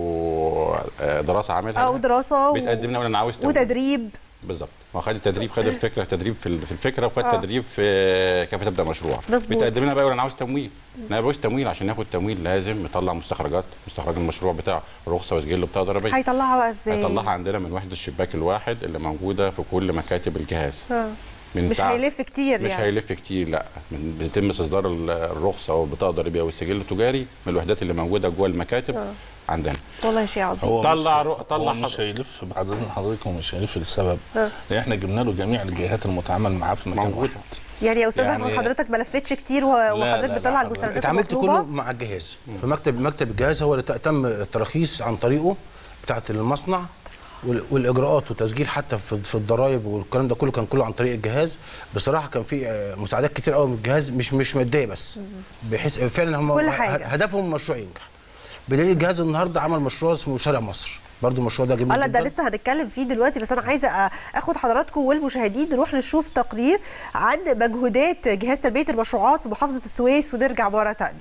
عنده دراسه عاملها او دراسه بيتقدم لنا ويقول انا عاوز تمويل وتدريب. بالظبط، ما خد التدريب، خد الفكره تدريب في الفكره، وخد آه. تدريب في كيف تبدا مشروع. بتقدم لنا بقى يقول انا عاوز تمويل، انا عاوز تمويل. عشان ياخد تمويل لازم يطلع مستخرجات، مستخرج المشروع بتاعه، رخصه وسجل بتاع ضريبيه. هيطلعها بقى ازاي؟ هيطلعها عندنا من وحده الشباك الواحد اللي موجوده في كل مكاتب الجهاز. آه. مش هيلف كتير مش يعني. هيلف كتير لا، بيتم استصدار الرخصه والبطاقه الضريبيه والسجل التجاري من الوحدات اللي موجوده جوه المكاتب آه. عندنا. والله شيء عظيم. هو طلع رو... طلع هو مش هيلف بعد اذن حضرتك، هو مش هيلف للسبب آه. احنا جبنا له جميع الجهات المتعامل معاه في مكان واحد. يعني يا استاذ احمد يعني حضرتك ما لفتش كتير وحضرتك بتطلع المستندات اتعاملت كله مع الجهاز، فمكتب مكتب الجهاز هو اللي تم التراخيص عن طريقه بتاعه المصنع والاجراءات وتسجيل حتى في الضرايب والكلام ده كله كان كله عن طريق الجهاز. بصراحه كان في مساعدات كتير قوي من الجهاز، مش مش ماديه بس، بحيث فعلا هم هدفهم المشروع ينجح. بدليل الجهاز النهارده عمل مشروع اسمه شارع مصر، برضو المشروع ده جميل جدا. ده لسه هنتكلم فيه دلوقتي، بس انا عايزه اخد حضراتكم والمشاهدين نروح نشوف تقرير عن مجهودات جهاز تربيه المشروعات في محافظه السويس ونرجع مره ثانيه.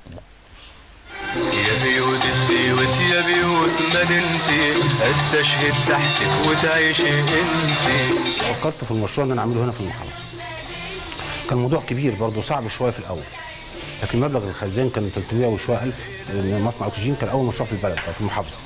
يا بيوت السويس يا بيوت مدينتي استشهد تحتك وتعيشي انتي. فكرت في المشروع اللي انا عامله هنا في المحافظه. كان موضوع كبير برضو صعب شويه في الاول، لكن مبلغ الخزان كان ثلاثمائة وشويه الف، لان مصنع اكسجين كان اول مشروع في البلد او في المحافظه.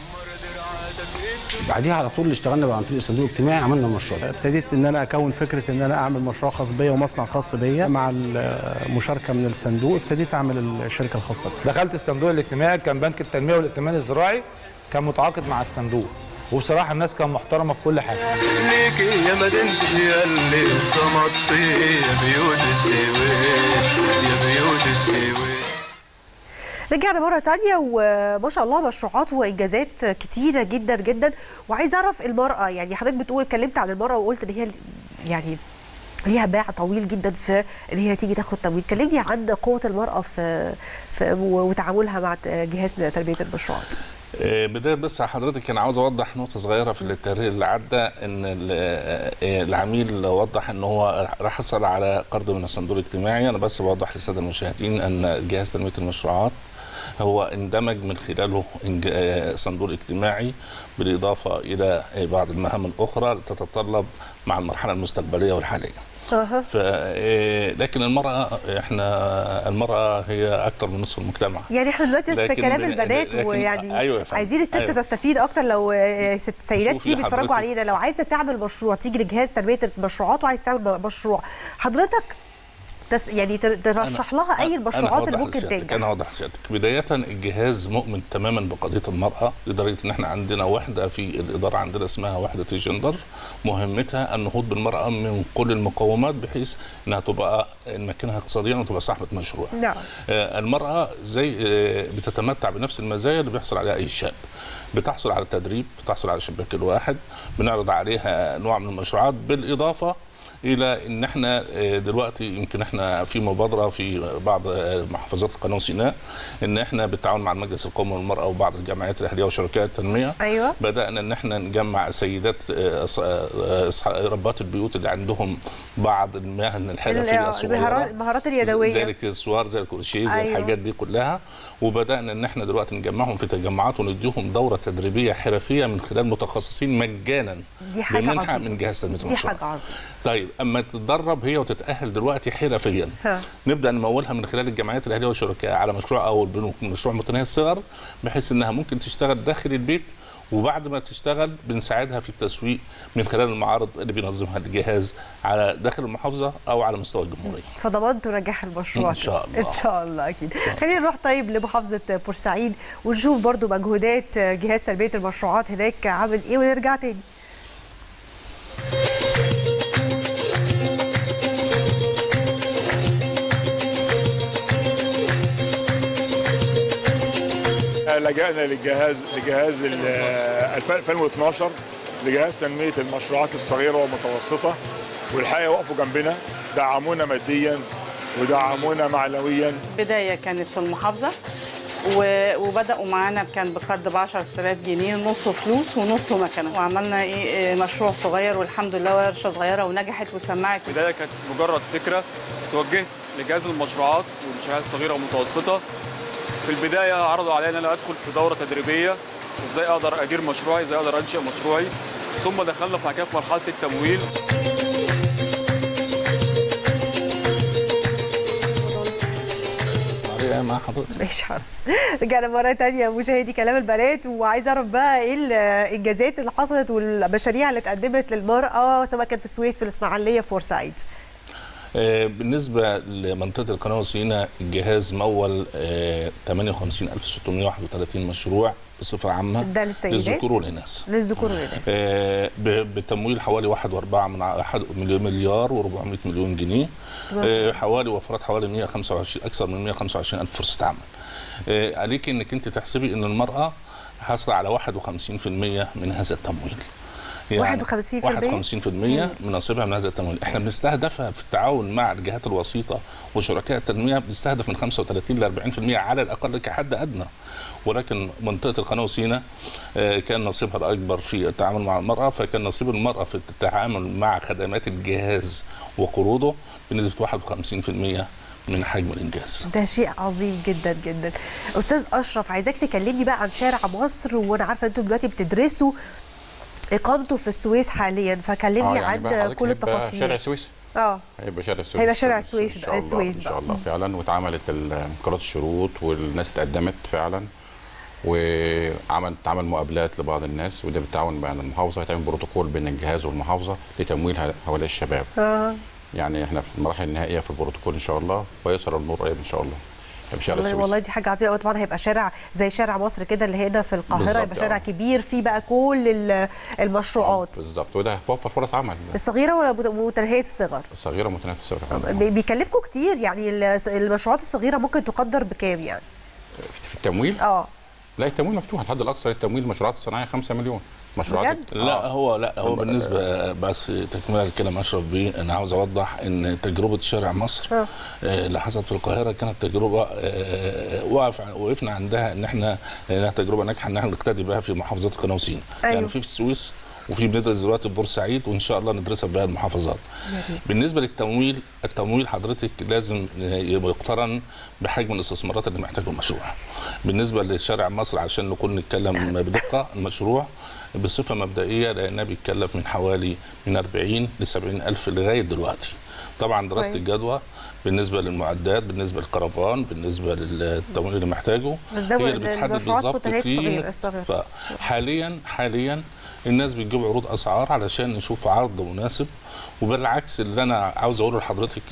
بعديها على طول اللي اشتغلنا بقى عن طريق الصندوق الاجتماعي عملنا المشروع. ابتديت ان انا اكون فكره ان انا اعمل مشروع خاص بيا ومصنع خاص بيا، مع المشاركه من الصندوق ابتديت اعمل الشركه الخاصه بي. دخلت الصندوق الاجتماعي، كان بنك التنميه والائتمان الزراعي كان متعاقد مع الصندوق، وبصراحه الناس كانت محترمه في كل حاجه. ليكي يا مدينتي يا اللي صمتي يا بيوت السويس يا بيوت السويس. رجعنا مرة تانية وما شاء الله مشروعات وإنجازات كتيرة جدا جدا. وعايز أعرف المرأة، يعني حضرتك بتقول اتكلمت عن المرأة وقلت إن هي يعني ليها باع طويل جدا في إن هي تيجي تاخد تمويل. كلمني عن قوة المرأة في, في وتعاملها مع جهاز تربية المشروعات. بداية بس حضرتك أنا عاوز أوضح نقطة صغيرة في التقرير اللي عدى، إن العميل وضح إن هو حصل على قرض من الصندوق الاجتماعي. أنا بس بوضح للسادة المشاهدين أن جهاز تنمية المشروعات هو اندمج من خلاله صندوق الاجتماعي بالإضافة إلى بعض المهام الأخرى تتطلب مع المرحلة المستقبلية والحالية. أه. ف لكن المرأة احنا المرأة هي أكثر من نصف المجتمع. يعني احنا دلوقتي في كلام البنات، ويعني أيوة عايزين الست أيوة. تستفيد أكتر. لو سيدات كتير بيتفرجوا علينا، لو عايزة تعمل مشروع تيجي لجهاز تربية المشروعات وعايز تعمل مشروع، حضرتك تس يعني ترشح لها اي المشروعات اللي ممكن تنجح؟ انا هوضح سيادتك. بدايه الجهاز مؤمن تماما بقضيه المراه، لدرجه ان احنا عندنا وحده في الاداره عندنا اسمها وحده الجندر، مهمتها النهوض بالمراه من كل المقومات بحيث انها تبقى نمكنها اقتصاديا وتبقى صاحبه مشروع. نعم. آه المراه زي آه بتتمتع بنفس المزايا اللي بيحصل عليها اي شاب. بتحصل على التدريب، بتحصل على شباك الواحد، بنعرض عليها نوع من المشروعات، بالاضافه الى ان احنا دلوقتي يمكن احنا في مبادره في بعض محافظات قناه سيناء ان احنا بالتعاون مع المجلس القومي للمراه وبعض الجمعيات الاهليه وشركات التنميه. أيوة. بدانا ان احنا نجمع سيدات ربات البيوت اللي عندهم بعض المهن الحرفيه الصغيره، المهارات اليدويه زي الاكسسوار زي الكروشيه زي أيوة. الحاجات دي كلها. وبدانا ان احنا دلوقتي نجمعهم في تجمعات ونديهم دوره تدريبيه حرفيه من خلال متخصصين مجانا بمنحه من جهاز تنميه المشروعات. دي حاجه عظيمه. طيب اما تتدرب هي وتتاهل دلوقتي حرفيا، ها. نبدا نمولها من خلال الجمعيات الاهليه والشركاء على مشروع او البنوك، مشروع متناهي الصغر، بحيث انها ممكن تشتغل داخل البيت، وبعد ما تشتغل بنساعدها في التسويق من خلال المعارض اللي بينظمها الجهاز على داخل المحافظه او على مستوى الجمهوريه. فضمنتوا نجاح المشروع ان شاء الله. ان شاء الله اكيد. خلينا نروح طيب لمحافظه بورسعيد ونشوف برضو مجهودات جهاز تربيه المشروعات هناك عامل ايه، ونرجع تاني. لجأنا للجهاز لجهاز ألفين واثناشر لجهاز تنمية المشروعات الصغيرة والمتوسطة، والحقيقة وقفوا جنبنا، دعمونا ماديا ودعمونا معنويا. بداية كانت في المحافظة وبدأوا معانا كان بقرض ب عشرة آلاف جنيه، نصه فلوس ونصه مكنه، وعملنا ايه مشروع صغير والحمد لله ورشه صغيرة ونجحت وسمعت. البداية كانت مجرد فكرة، توجهت لجهاز المشروعات والمنشآت الصغيرة والمتوسطة. في البداية عرضوا علينا أن أدخل في دورة تدريبية إزاي أقدر أدير مشروعي، إزاي أقدر أنشئ مشروعي، ثم دخلنا في حكاية مرحلة التمويل. مع حضرتك ماشي خلاص. رجعنا مرة تانية مشاهدي كلام البنات، وعايز أعرف بقى إيه الإنجازات اللي حصلت والمشاريع اللي اتقدمت للمرأة سواء كان في السويس في الإسماعيلية في بورسعيد. بالنسبة لمنطقة القناة وسيناء الجهاز مول ثمانية وخمسين ألف وستمائة وواحد وثلاثين مشروع بصفه عامه ده للسيدات للذكور والاناث للذكور والاناث آه بتمويل حوالي واحد وأربعة من واحد مليار وأربعمائة مليون جنيه آه حوالي وفرات حوالي مئة وخمسة وعشرين اكثر من مئة وخمسة وعشرين الف فرصه عمل. آه عليك انك انت تحسبي ان المراه حاصله على واحد وخمسين بالمئة من هذا التمويل. يعني واحد وخمسين بالمئة واحد وخمسين بالمئة من نصيبها من هذا التمويل. احنا بنستهدفها في التعاون مع الجهات الوسيطه وشركاء التنميه بنستهدف من خمسة وثلاثين ل أربعين بالمئة على الاقل كحد ادنى. ولكن منطقه القناه وسيناء كان نصيبها الاكبر في التعامل مع المراه، فكان نصيب المراه في التعامل مع خدمات الجهاز وقروضه بنسبه واحد وخمسين بالمئة من حجم الانجاز. ده شيء عظيم جدا جدا. استاذ اشرف، عايزاك تكلمني بقى عن شارع مصر، وانا عارفه انتوا دلوقتي بتدرسوا اقامته في السويس حاليا، فكلمني آه يعني عن كل التفاصيل. شارع السويس اه هيبقى شارع السويس هيبقى شارع السويس بقى السويس ان شاء الله فعلا، واتعملت قرارات الشروط والناس اتقدمت فعلا، وعمل تعمل مقابلات لبعض الناس، وده بالتعاون بين المحافظه. هيتعمل بروتوكول بين الجهاز والمحافظه لتمويل هؤلاء الشباب. اه يعني احنا في المراحل النهائيه في البروتوكول ان شاء الله، ويسر النور قريب ان شاء الله. والله, والله دي حاجه عظيمه قوي. طبعا هيبقى شارع زي شارع مصر كده اللي هنا في القاهره، يبقى شارع كبير فيه بقى كل المشروعات. بالظبط، وده هيوفر فرص عمل. الصغيره ولا متناهيه الصغر؟ الصغيره متناهيه الصغر. بيكلفكم كتير يعني المشروعات الصغيره ممكن تقدر بكام يعني؟ في التمويل؟ اه لا التمويل مفتوح، الحد الاقصى للتمويل المشروعات الصناعيه خمسة مليون. مشروعات لا هو لا هو بالنسبه بس تكمله الكلام اشرف بيه، انا عاوز اوضح ان تجربه شارع مصر آه. اللي حصلت في القاهره كانت تجربه آه وقف وقفنا عندها ان احنا انها تجربه ناجحه ان احنا نقتدي بها في محافظات القناه وسيناء. أيوه. يعني في في السويس، وفي بندرس دلوقتي في بورسعيد، وان شاء الله ندرسها في باقي المحافظات. بالنسبه للتمويل، التمويل حضرتك لازم يبقى يقترن بحجم الاستثمارات اللي محتاجه المشروع. بالنسبه لشارع مصر عشان نكون نتكلم بدقه، المشروع بصفه مبدئيه لانه بيتكلف من حوالي من أربعين ل سبعين الف لغايه دلوقتي. طبعا دراسه الجدوى بالنسبه للمعدات، بالنسبه للكرفان، بالنسبه للتمويل اللي محتاجه، هي اللي بتحدد بالظبط قيمه. حاليا حاليا الناس بتجيب عروض اسعار علشان نشوف عرض مناسب، وبالعكس اللي انا عاوز اقوله لحضرتك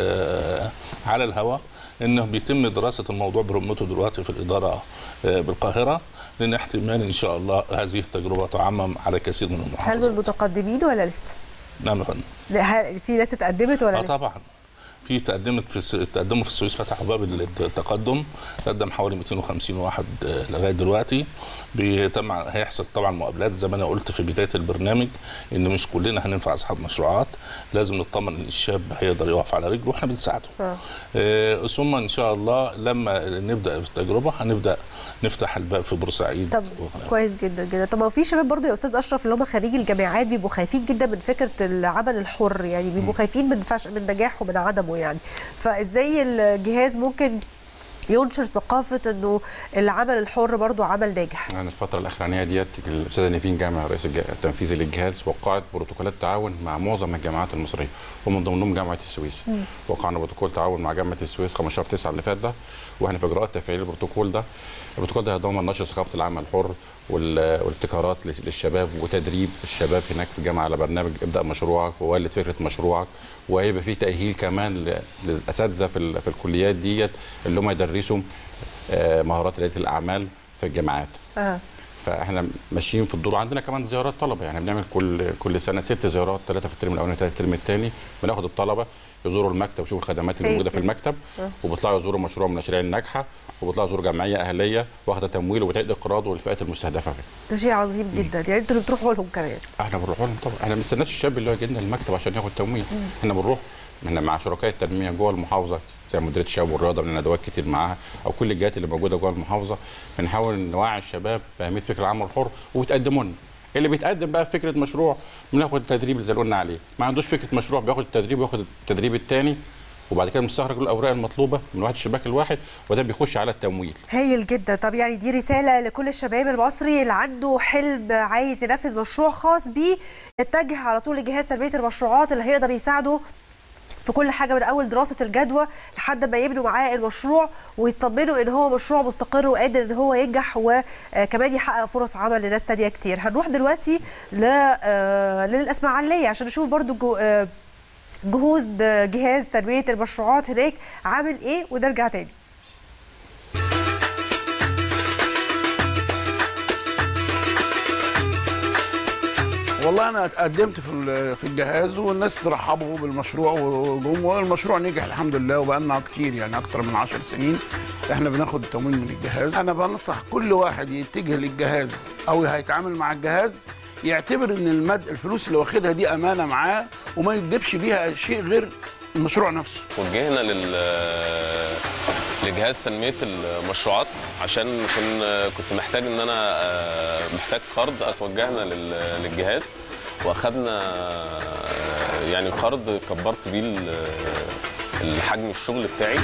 على الهواء انه بيتم دراسه الموضوع برمته دلوقتي في الاداره بالقاهره، لان احتمال ان شاء الله هذه التجربه تعمم على كثير من المحافظات. هل من متقدمين ولا لسه؟ نعم يا فندم. في ناس اتقدمت ولا آه لسه؟ اه طبعا. في تقدمت في تقدموا في السويس، فتحوا باب التقدم، قدم حوالي مئتين وخمسين واحد لغايه دلوقتي. بيتم هيحصل طبعا مقابلات زي ما انا قلت في بدايه البرنامج ان مش كلنا هننفع اصحاب مشروعات، لازم نطمن ان الشاب هيقدر يقف على رجله واحنا بنساعده. اه. آه ثم ان شاء الله لما نبدا في التجربه هنبدا نفتح الباب في بورسعيد. طب كويس جدا جدا. طب ما في شباب برضه يا استاذ اشرف اللي هم خريجي الجامعات بيبقوا خايفين جدا من فكره العمل الحر، يعني بيبقوا خايفين من فش... من نجاحه ومن عدمه يعني، فازاي الجهاز ممكن ينشر ثقافه انه العمل الحر برضه عمل ناجح؟ يعني الفتره الاخرانيه ديت الاستاذه نيفين جامع رئيس التنفيذي للجهاز وقعت بروتوكولات تعاون مع معظم الجامعات المصريه، ومن ضمنهم جامعه السويس. م. وقعنا بروتوكول تعاون مع جامعه السويس خمسة عشر تسعة اللي فات ده، واحنا في اجراءات تفعيل البروتوكول ده. البروتوكول ده هيضمن نشر ثقافه العمل الحر والابتكارات للشباب، وتدريب الشباب هناك في الجامعه على برنامج ابدا مشروعك وولد فكره مشروعك، وهيبقى في تاهيل كمان للاساتذه في في الكليات ديت اللي هم يدرسوا مهارات رياده الاعمال في الجامعات. اه فاحنا ماشيين في الدور. عندنا كمان زيارات طلبه، يعني بنعمل كل كل سنه ست زيارات، ثلاثه في الترم الاولاني وثلاثه في الترم الثاني، بناخد الطلبه يزوروا المكتب ويشوفوا الخدمات اللي موجوده في المكتب، وبيطلعوا يزوروا مشروع من المشاريع الناجحه، وبيطلعوا يزوروا جمعيه اهليه واخده تمويل وبتعيد اقراض والفئات المستهدفه. ده شيء عظيم جدا، يعني انتوا اللي بتروحوا لهم كمان؟ احنا بنروح لهم طبعا، احنا ما بنستناش الشاب اللي هو يجي لنا المكتب عشان ياخد تمويل، احنا بنروح احنا مع شركاء التنميه جوه المحافظه زي مديريه الشباب والرياضه، من ندوات كتير معاها، او كل الجهات اللي موجوده جوه المحافظه، بنحاول نوعي الشباب باهميه فكره العمل الحر، وبتقدموا لنا. اللي بيتقدم بقى في فكره مشروع بناخد التدريب اللي قلنا عليه، ما عندوش فكره مشروع بياخد التدريب وياخد التدريب الثاني، وبعد كده مستخرج الاوراق المطلوبه من واحد الشباك الواحد، وده بيخش على التمويل. هايل جدا. طب يعني دي رساله لكل الشباب المصري اللي عنده حلم عايز ينفذ مشروع خاص بيه، يتجه على طول لجهاز تنميه المشروعات اللي هيقدر يساعده في كل حاجه، من اول دراسه الجدوى لحد ما يبنوا معاه المشروع ويطمنوا ان هو مشروع مستقر وقادر ان هو ينجح وكمان يحقق فرص عمل لناس ثانيه كتير. هنروح دلوقتي للاسماعيليه عشان نشوف برضو جهود جهاز تنميه المشروعات هناك عامل ايه ونرجع تاني. والله انا قدمت في في الجهاز والناس رحبوا بالمشروع وجم، والمشروع نجح الحمد لله، وبقى لنا كتير يعني اكتر من عشر سنين احنا بناخد تمويل من الجهاز. انا بنصح كل واحد يتجه للجهاز او هيتعامل مع الجهاز يعتبر ان المد الفلوس اللي واخدها دي امانه معاه، وما يكدبش بيها شيء غير المشروع نفسه. وجهنا لل لجهاز تنميه المشروعات عشان كن كنت محتاج ان انا محتاج قرض، اتوجهنا للجهاز واخدنا يعني قرض كبرت بيه الحجم الشغل بتاعي.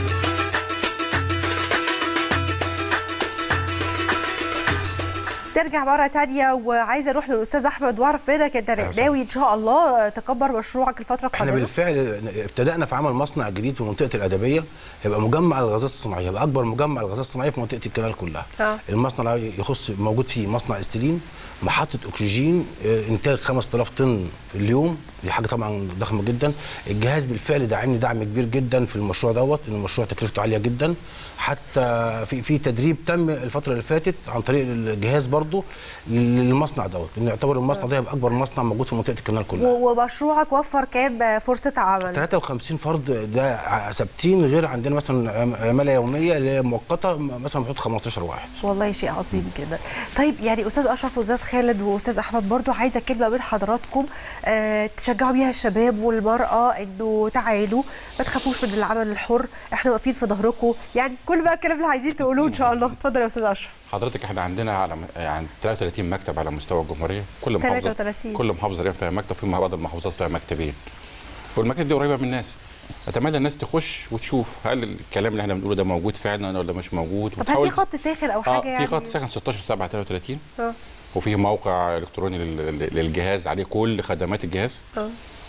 ترجع مرة تانية، وعايزة اروح للاستاذ احمد واعرف منك انت ناوي ان شاء الله تكبر مشروعك الفترة القادمة؟ احنا بالفعل ابتدأنا في عمل مصنع جديد في منطقة الأدبية، هيبقى مجمع الغازات الصناعية، هيبقى أكبر مجمع الغازات الصناعية في منطقة الكنال كلها. آه. المصنع يخص موجود فيه مصنع استيلين، محطة أكسجين، إنتاج خمسة آلاف طن في اليوم، دي حاجة طبعا ضخمة جدا. الجهاز بالفعل دعمني دعم كبير جدا في المشروع دوت، إن المشروع تكلفته عالية جدا، حتى في في تدريب تم الفترة اللي فاتت عن طريق الجهاز برضو للمصنع دوت، لأن يعتبر المصنع ده هيبقى أكبر مصنع موجود في منطقة الكنال كلها. ومشروعك وفر كام فرصة عمل؟ ثلاثة وخمسين فرد ده ثابتين، غير عندنا مثلا عمالة يومية اللي هي مؤقتة مثلا بنحط خمستاشر واحد. والله شيء عظيم جدا. طيب يعني أستاذ أشرف وأستاذ خالد وأستاذ أحمد برضو عايزة كلمة من حضراتكم آه تشجعوا بيها الشباب والمرأة إنه تعالوا ما تخافوش من العمل الحر، إحنا واقفين في ظهركم، يعني كل بقى الكلام اللي عايزين تقولوه إن شاء الله. اتفضل يا أستاذ أشرف. حضرتك احنا عندنا على يعني ثلاثة وثلاثين مكتب على مستوى الجمهوريه، كل محافظه ثلاثة وثلاثين كل محافظه فيها مكتب، في بعض المحافظات فيها مكتبين، والمكاتب دي قريبه من الناس. اتمنى الناس تخش وتشوف هل الكلام اللي احنا بنقوله ده موجود فعلا ولا مش موجود. طب هل في خط ساخن او حاجه؟ آه يعني في خط ساخن ستاشر سبعة ثلاثة وثلاثين، اه وفي موقع الكتروني للجهاز عليه كل خدمات الجهاز. اه,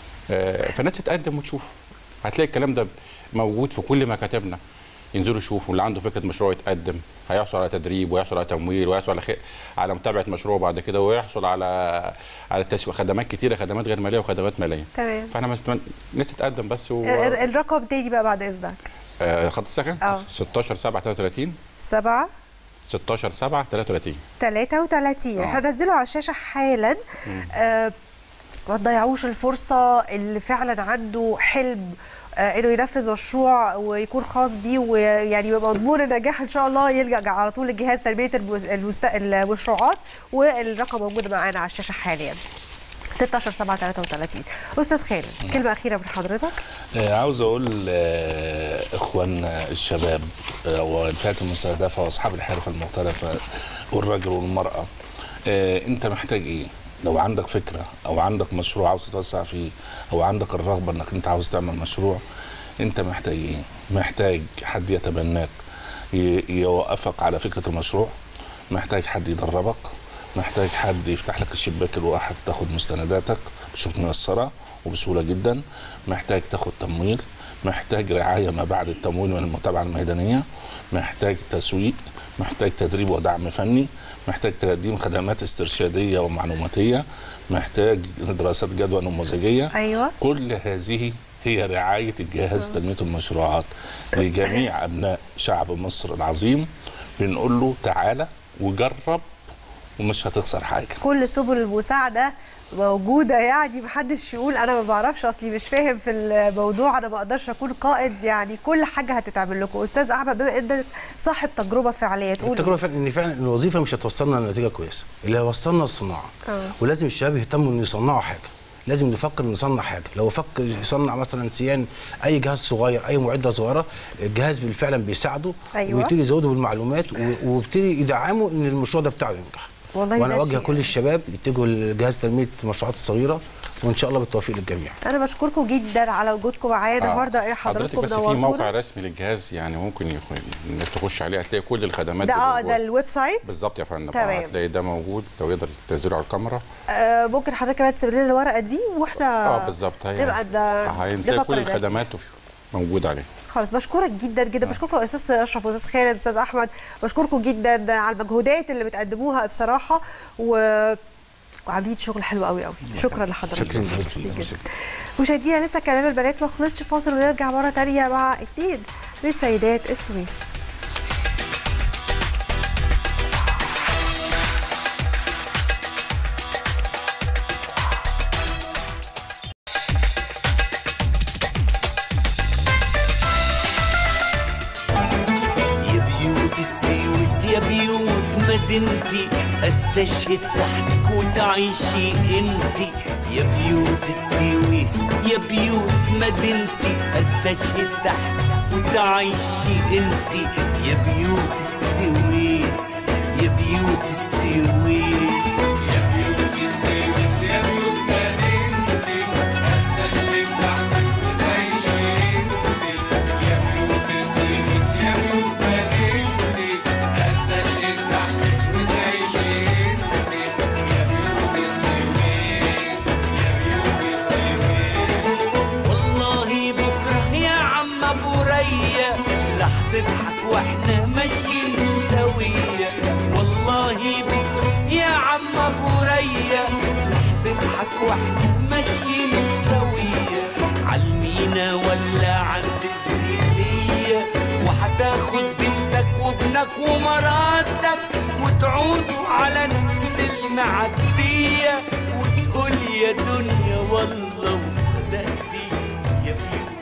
آه فالناس تتقدم وتشوف، هتلاقي الكلام ده موجود في كل مكاتبنا. ينزلوا يشوفوا، اللي عنده فكره مشروع يتقدم، هيحصل على تدريب ويحصل على تمويل ويحصل على خ... على متابعه مشروع بعد كده، ويحصل على على التسويق، خدمات كتيره، خدمات غير ماليه وخدمات ماليه. تمام. فاحنا الناس تتقدم بس. و... الرقم تاني بقى بعد اذنك. آه خط السكن ستاشر سبعة ثلاثة وثلاثين سبعة ستاشر سبعة ثلاثة وثلاثين ثلاثة وثلاثين. آه. هنزله على الشاشه حالا. آه ما تضيعوش الفرصه، اللي فعلا عنده حلم آه انه ينفذ مشروع ويكون خاص بيه ويعني يبقى مضمون النجاح ان شاء الله، يلجا على طول لجهاز تنميه المست... المشروعات، والرقم موجود معانا على الشاشه حاليا ستاشر سبعة ثلاثة وثلاثين. استاذ خالد كلمه اخيره من حضرتك. آه عاوز اقول آه اخوان الشباب آه والفئات المستهدفه واصحاب الحرفه المختلفه والرجل والمراه، آه انت محتاج ايه؟ لو عندك فكره او عندك مشروع عاوز تتوسع فيه، او عندك الرغبه انك انت عاوز تعمل مشروع، انت محتاج ايه؟ محتاج حد يتبناك يوقفك على فكره المشروع، محتاج حد يدربك، محتاج حد يفتح لك الشباك الواحد تاخد مستنداتك بشكل ميسره وبسهوله جدا، محتاج تاخد تمويل، محتاج رعايه ما بعد التمويل من المتابعه الميدانيه، محتاج تسويق، محتاج تدريب ودعم فني، محتاج تقديم خدمات استرشاديه ومعلوماتيه، محتاج دراسات جدوى نموذجيه. ايوه. كل هذه هي رعايه الجهاز تنميه المشروعات لجميع ابناء شعب مصر العظيم. بنقول له تعالى وجرب ومش هتخسر حاجه. كل سبل المساعده موجوده، يعني محدش يقول انا ما بعرفش اصلي مش فاهم في الموضوع، انا ما اقدرش اكون قائد، يعني كل حاجه هتتعمل لكم. استاذ احمد بما انك صاحب تجربه فعليه تقول التجربه فعلا ان فعلا الوظيفه مش هتوصلنا لنتيجه كويسه، اللي هيوصلنا الصناعه. أوه. ولازم الشباب يهتموا ان يصنعوا حاجه، لازم نفكر نصنع حاجه. لو فكر يصنع مثلا سيان اي جهاز صغير اي معده صغيره، الجهاز فعلا بيساعده. أيوة. ويبتدي يزوده بالمعلومات ويبتدي يدعمه ان المشروع ده بتاعه ينجح. وانا اوجه كل الشباب يتجهوا لجهاز تنميه المشروعات الصغيره، وان شاء الله بالتوفيق للجميع. انا بشكركم جدا على وجودكم معانا النهارده. آه. ايه حضراتكم بس في موقع رسمي للجهاز يعني ممكن الناس تخش عليه، هتلاقي كل الخدمات ده. اه ده الويب سايت بالظبط يا فندم. هتلاقي ده موجود، لو يقدر تنزله على الكاميرا. آه ممكن حضرتك كمان تسيب لنا الورقه دي واحنا اه بالظبط نبقى هتلاقي كل الخدمات موجوده عليه. خلاص بشكرك جدا جدا. بشكركم يا استاذ اشرف واستاذ خالد استاذ احمد، بشكركم جدا على المجهودات اللي بتقدموها بصراحه، و وعاملين شغل حلو قوي قوي. شكرا لحضرتك. شكرا جدا. مشاهدينا لسه كلام البنات ما خلصش، فاصل ونرجع مره ثانيه مع اتنين من سيدات السويس. يا بيوت مدينتي استشهد تحتك وتعيشي انتي يا بيوت السويس يا بيوت مدينتي استشهد تحتك وتعيشي انتي يا بيوت السويس يا بيوت السويس يا بيوت السويس يا بيوت مدينتي استشهد تحتك وتعيشي انتي يا بيوت السويس يا بيوت مدينتي استشهد تحتك وتعيشي انتي يا بيوت السويس يا بيوت السويس والله بكره يا عم ابو ريا رح تضحك واحنا ماشيين سوية والله بكره يا عم ابو ريا رح تضحك واحنا ماشيين سوية عالمينا ولا عند الزيتية وهتاخد بنتك وابنك ومراتك وتعودوا على نفس المعدية وتقول يا دنيا والله وصدقتي يا بيوت.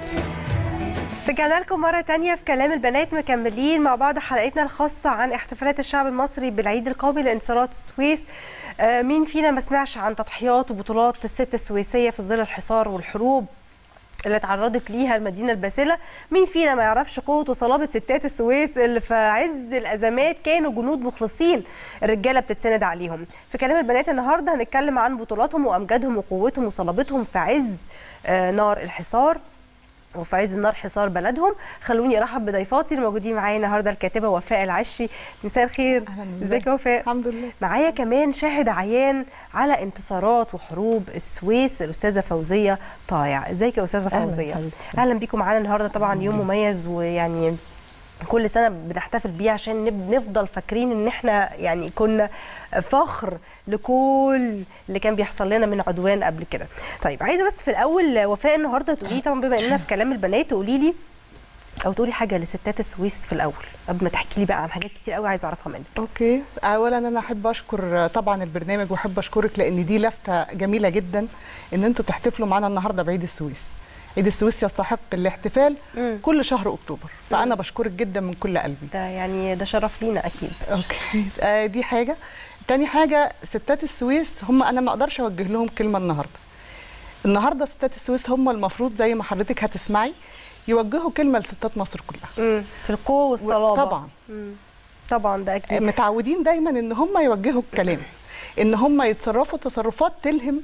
رجعنا لكم مرة تانية في كلام البنات، مكملين مع بعض حلقتنا الخاصة عن احتفالات الشعب المصري بالعيد القومي لانتصارات السويس. آه مين فينا ما سمعش عن تضحيات وبطولات الست السويسية في ظل الحصار والحروب اللي اتعرضت ليها المدينة الباسلة؟ مين فينا ما يعرفش قوة وصلابة ستات السويس اللي في عز الأزمات كانوا جنود مخلصين الرجالة بتتسند عليهم؟ في كلام البنات النهاردة هنتكلم عن بطولاتهم وأمجادهم وقوتهم وصلابتهم في عز آه نار الحصار وفي عز النار حصار بلدهم. خلوني ارحب بضيفاتي الموجودين معايا النهارده، الكاتبه وفاء العشي. مساء الخير. ازيك يا وفاء؟ الحمد لله. معايا كمان شاهد عيان على انتصارات وحروب السويس الاستاذه فوزيه طايع. ازيك يا استاذه فوزيه؟ اهلا, أهلا بيكم معانا النهارده. طبعا يوم مميز ويعني كل سنه بنحتفل بيه عشان نفضل فاكرين ان احنا يعني كنا فخر لكل اللي كان بيحصل لنا من عدوان قبل كده. طيب عايزه بس في الاول وفاء النهارده تقولي، طبعا بما اننا في كلام البنات، تقولي لي او تقولي حاجه لستات السويس في الاول قبل ما تحكي لي بقى عن حاجات كتير قوي عايزه اعرفها منك. اوكي، اولا انا احب اشكر طبعا البرنامج واحب اشكرك لان دي لفته جميله جدا ان انتوا تحتفلوا معانا النهارده بعيد السويس. عيد السويس يستحق الاحتفال مم. كل شهر اكتوبر، فانا بشكرك جدا من كل قلبي. ده يعني ده شرف لينا اكيد. اوكي آه دي حاجه. تاني حاجه، ستات السويس هم انا ما اقدرش اوجه لهم كلمه النهارده. النهارده ستات السويس هم المفروض زي ما حضرتك هتسمعي يوجهوا كلمه لستات مصر كلها. امم في القوه والصلابه. طبعا. مم. طبعا ده اكيد. متعودين دايما ان هم يوجهوا الكلام، ان هم يتصرفوا تصرفات تلهم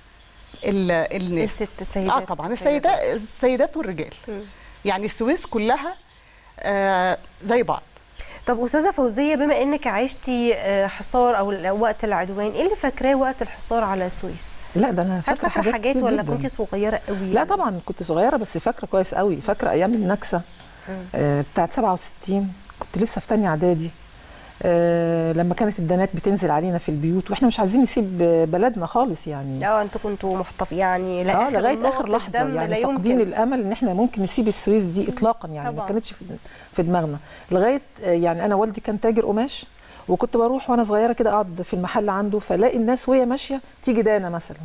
الناس. الست السيدات. اه طبعا السيدات السيدات والرجال. مم. يعني السويس كلها آه زي بعض. طب استاذه فوزيه، بما انك عشتي حصار او وقت العدوان، ايه اللي فاكراه وقت الحصار على السويس؟ لا ده انا فاكره حاجات, حاجات ولا كنت صغيره قوي؟ لا يعني. طبعا كنت صغيره بس فاكره كويس قوي. فاكره ايام النكسه آه بتاعت سبعة وستين، كنت لسه في ثانيه اعدادي. آه لما كانت الدنات بتنزل علينا في البيوت واحنا مش عايزين نسيب بلدنا خالص يعني. اه انتوا كنتوا محتفظين يعني اه لغايه اخر لحظه يعني فاقدين الامل ان احنا ممكن نسيب السويس دي اطلاقا يعني. طبعا. ما كانتش في, في دماغنا لغايه يعني انا والدي كان تاجر قماش، وكنت بروح وانا صغيره كده اقعد في المحل عنده، فلاقي الناس وهي ماشيه تيجي دانا مثلا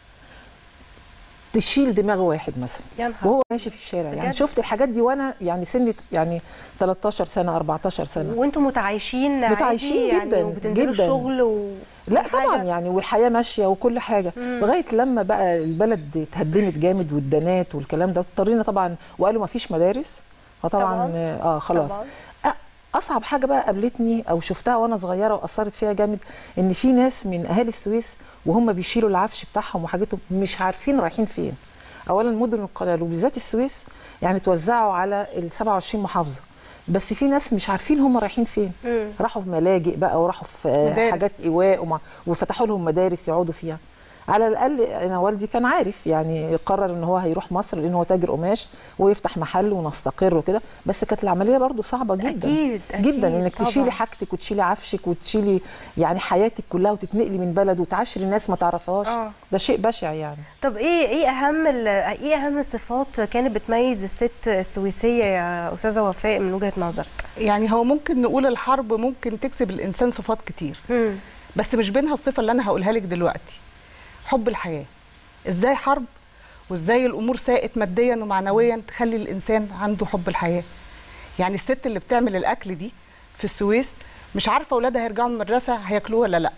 تشيل دماغ واحد مثلا وهو ماشي في الشارع. يعني شفت الحاجات دي وانا يعني سني يعني تلتاشر سنه اربعتاشر سنه. وانتم متعايشين متعايشين يعني جدا وبتنزلوا جدا. الشغل و... لا طبعا يعني والحياه ماشيه وكل حاجه. مم. لغايه لما بقى البلد اتهدمت جامد والدنات والكلام ده، اضطرينا طبعا وقالوا ما فيش مدارس، فطبعا اه خلاص. طبعا. اصعب حاجه بقى قابلتني او شفتها وانا صغيره واثرت فيها جامد، ان في ناس من اهالي السويس وهم بيشيلوا العفش بتاعهم وحاجتهم مش عارفين رايحين فين. اولا مدن القناه وبالذات السويس يعني توزعوا على ال سبعة وعشرين محافظه، بس في ناس مش عارفين هم رايحين فين. مم. راحوا في ملاجئ بقى وراحوا في مدارس. حاجات ايواء وفتحوا لهم مدارس يقعدوا فيها. على الاقل انا والدي كان عارف يعني قرر ان هو هيروح مصر لان هو تاجر قماش ويفتح محل ونستقر وكده، بس كانت العمليه برضو صعبه جدا. اكيد جدا أكيد انك طبعا. تشيلي حاجتك وتشيلي عفشك وتشيلي يعني حياتك كلها وتتنقلي من بلد وتعاشري ناس ما تعرفهاش. آه. ده شيء بشع يعني. طب ايه ايه اهم ايه اهم صفات كانت بتميز الست السويسيه يا استاذه وفاء من وجهه نظرك؟ يعني هو ممكن نقول الحرب ممكن تكسب الانسان صفات كتير. مم. بس مش بينها الصفه اللي انا هقولها لك دلوقتي. حب الحياة. ازاي حرب وازاي الامور ساءت ماديا ومعنويا تخلي الانسان عنده حب الحياة. يعني الست اللي بتعمل الاكل دي في السويس مش عارفه اولادها هيرجعوا من المدرسه هياكلوه ولا لا،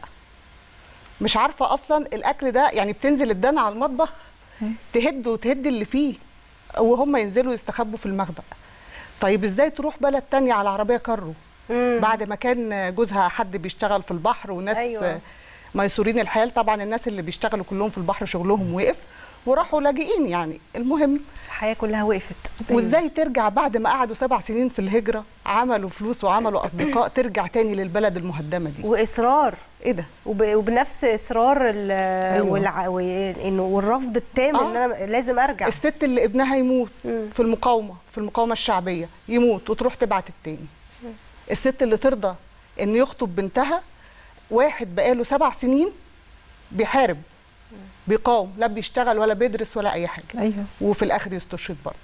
مش عارفه اصلا الاكل ده يعني بتنزل الدنا على المطبخ تهد وتهد اللي فيه وهم ينزلوا يستخبوا في المخبأ. طيب ازاي تروح بلد تانية على عربيه كارو بعد ما كان جوزها حد بيشتغل في البحر وناس أيوة. ميسورين الحال، طبعا الناس اللي بيشتغلوا كلهم في البحر شغلهم وقف وراحوا لاجئين، يعني المهم الحياه كلها وقفت. وازاي ترجع بعد ما قعدوا سبع سنين في الهجره عملوا فلوس وعملوا اصدقاء ترجع تاني للبلد المهدمه دي؟ واصرار ايه ده؟ وب... وبنفس اصرار ال أيوة. والع... وانه والرفض التام آه. ان انا لازم ارجع. الست اللي ابنها يموت مم. في المقاومه في المقاومه الشعبيه يموت وتروح تبعت التاني. مم. الست اللي ترضى ان يخطب بنتها واحد بقاله سبع سنين بيحارب بيقاوم، لا بيشتغل ولا بيدرس ولا اي حاجه. ايوه. وفي الاخر يستشهد برضه.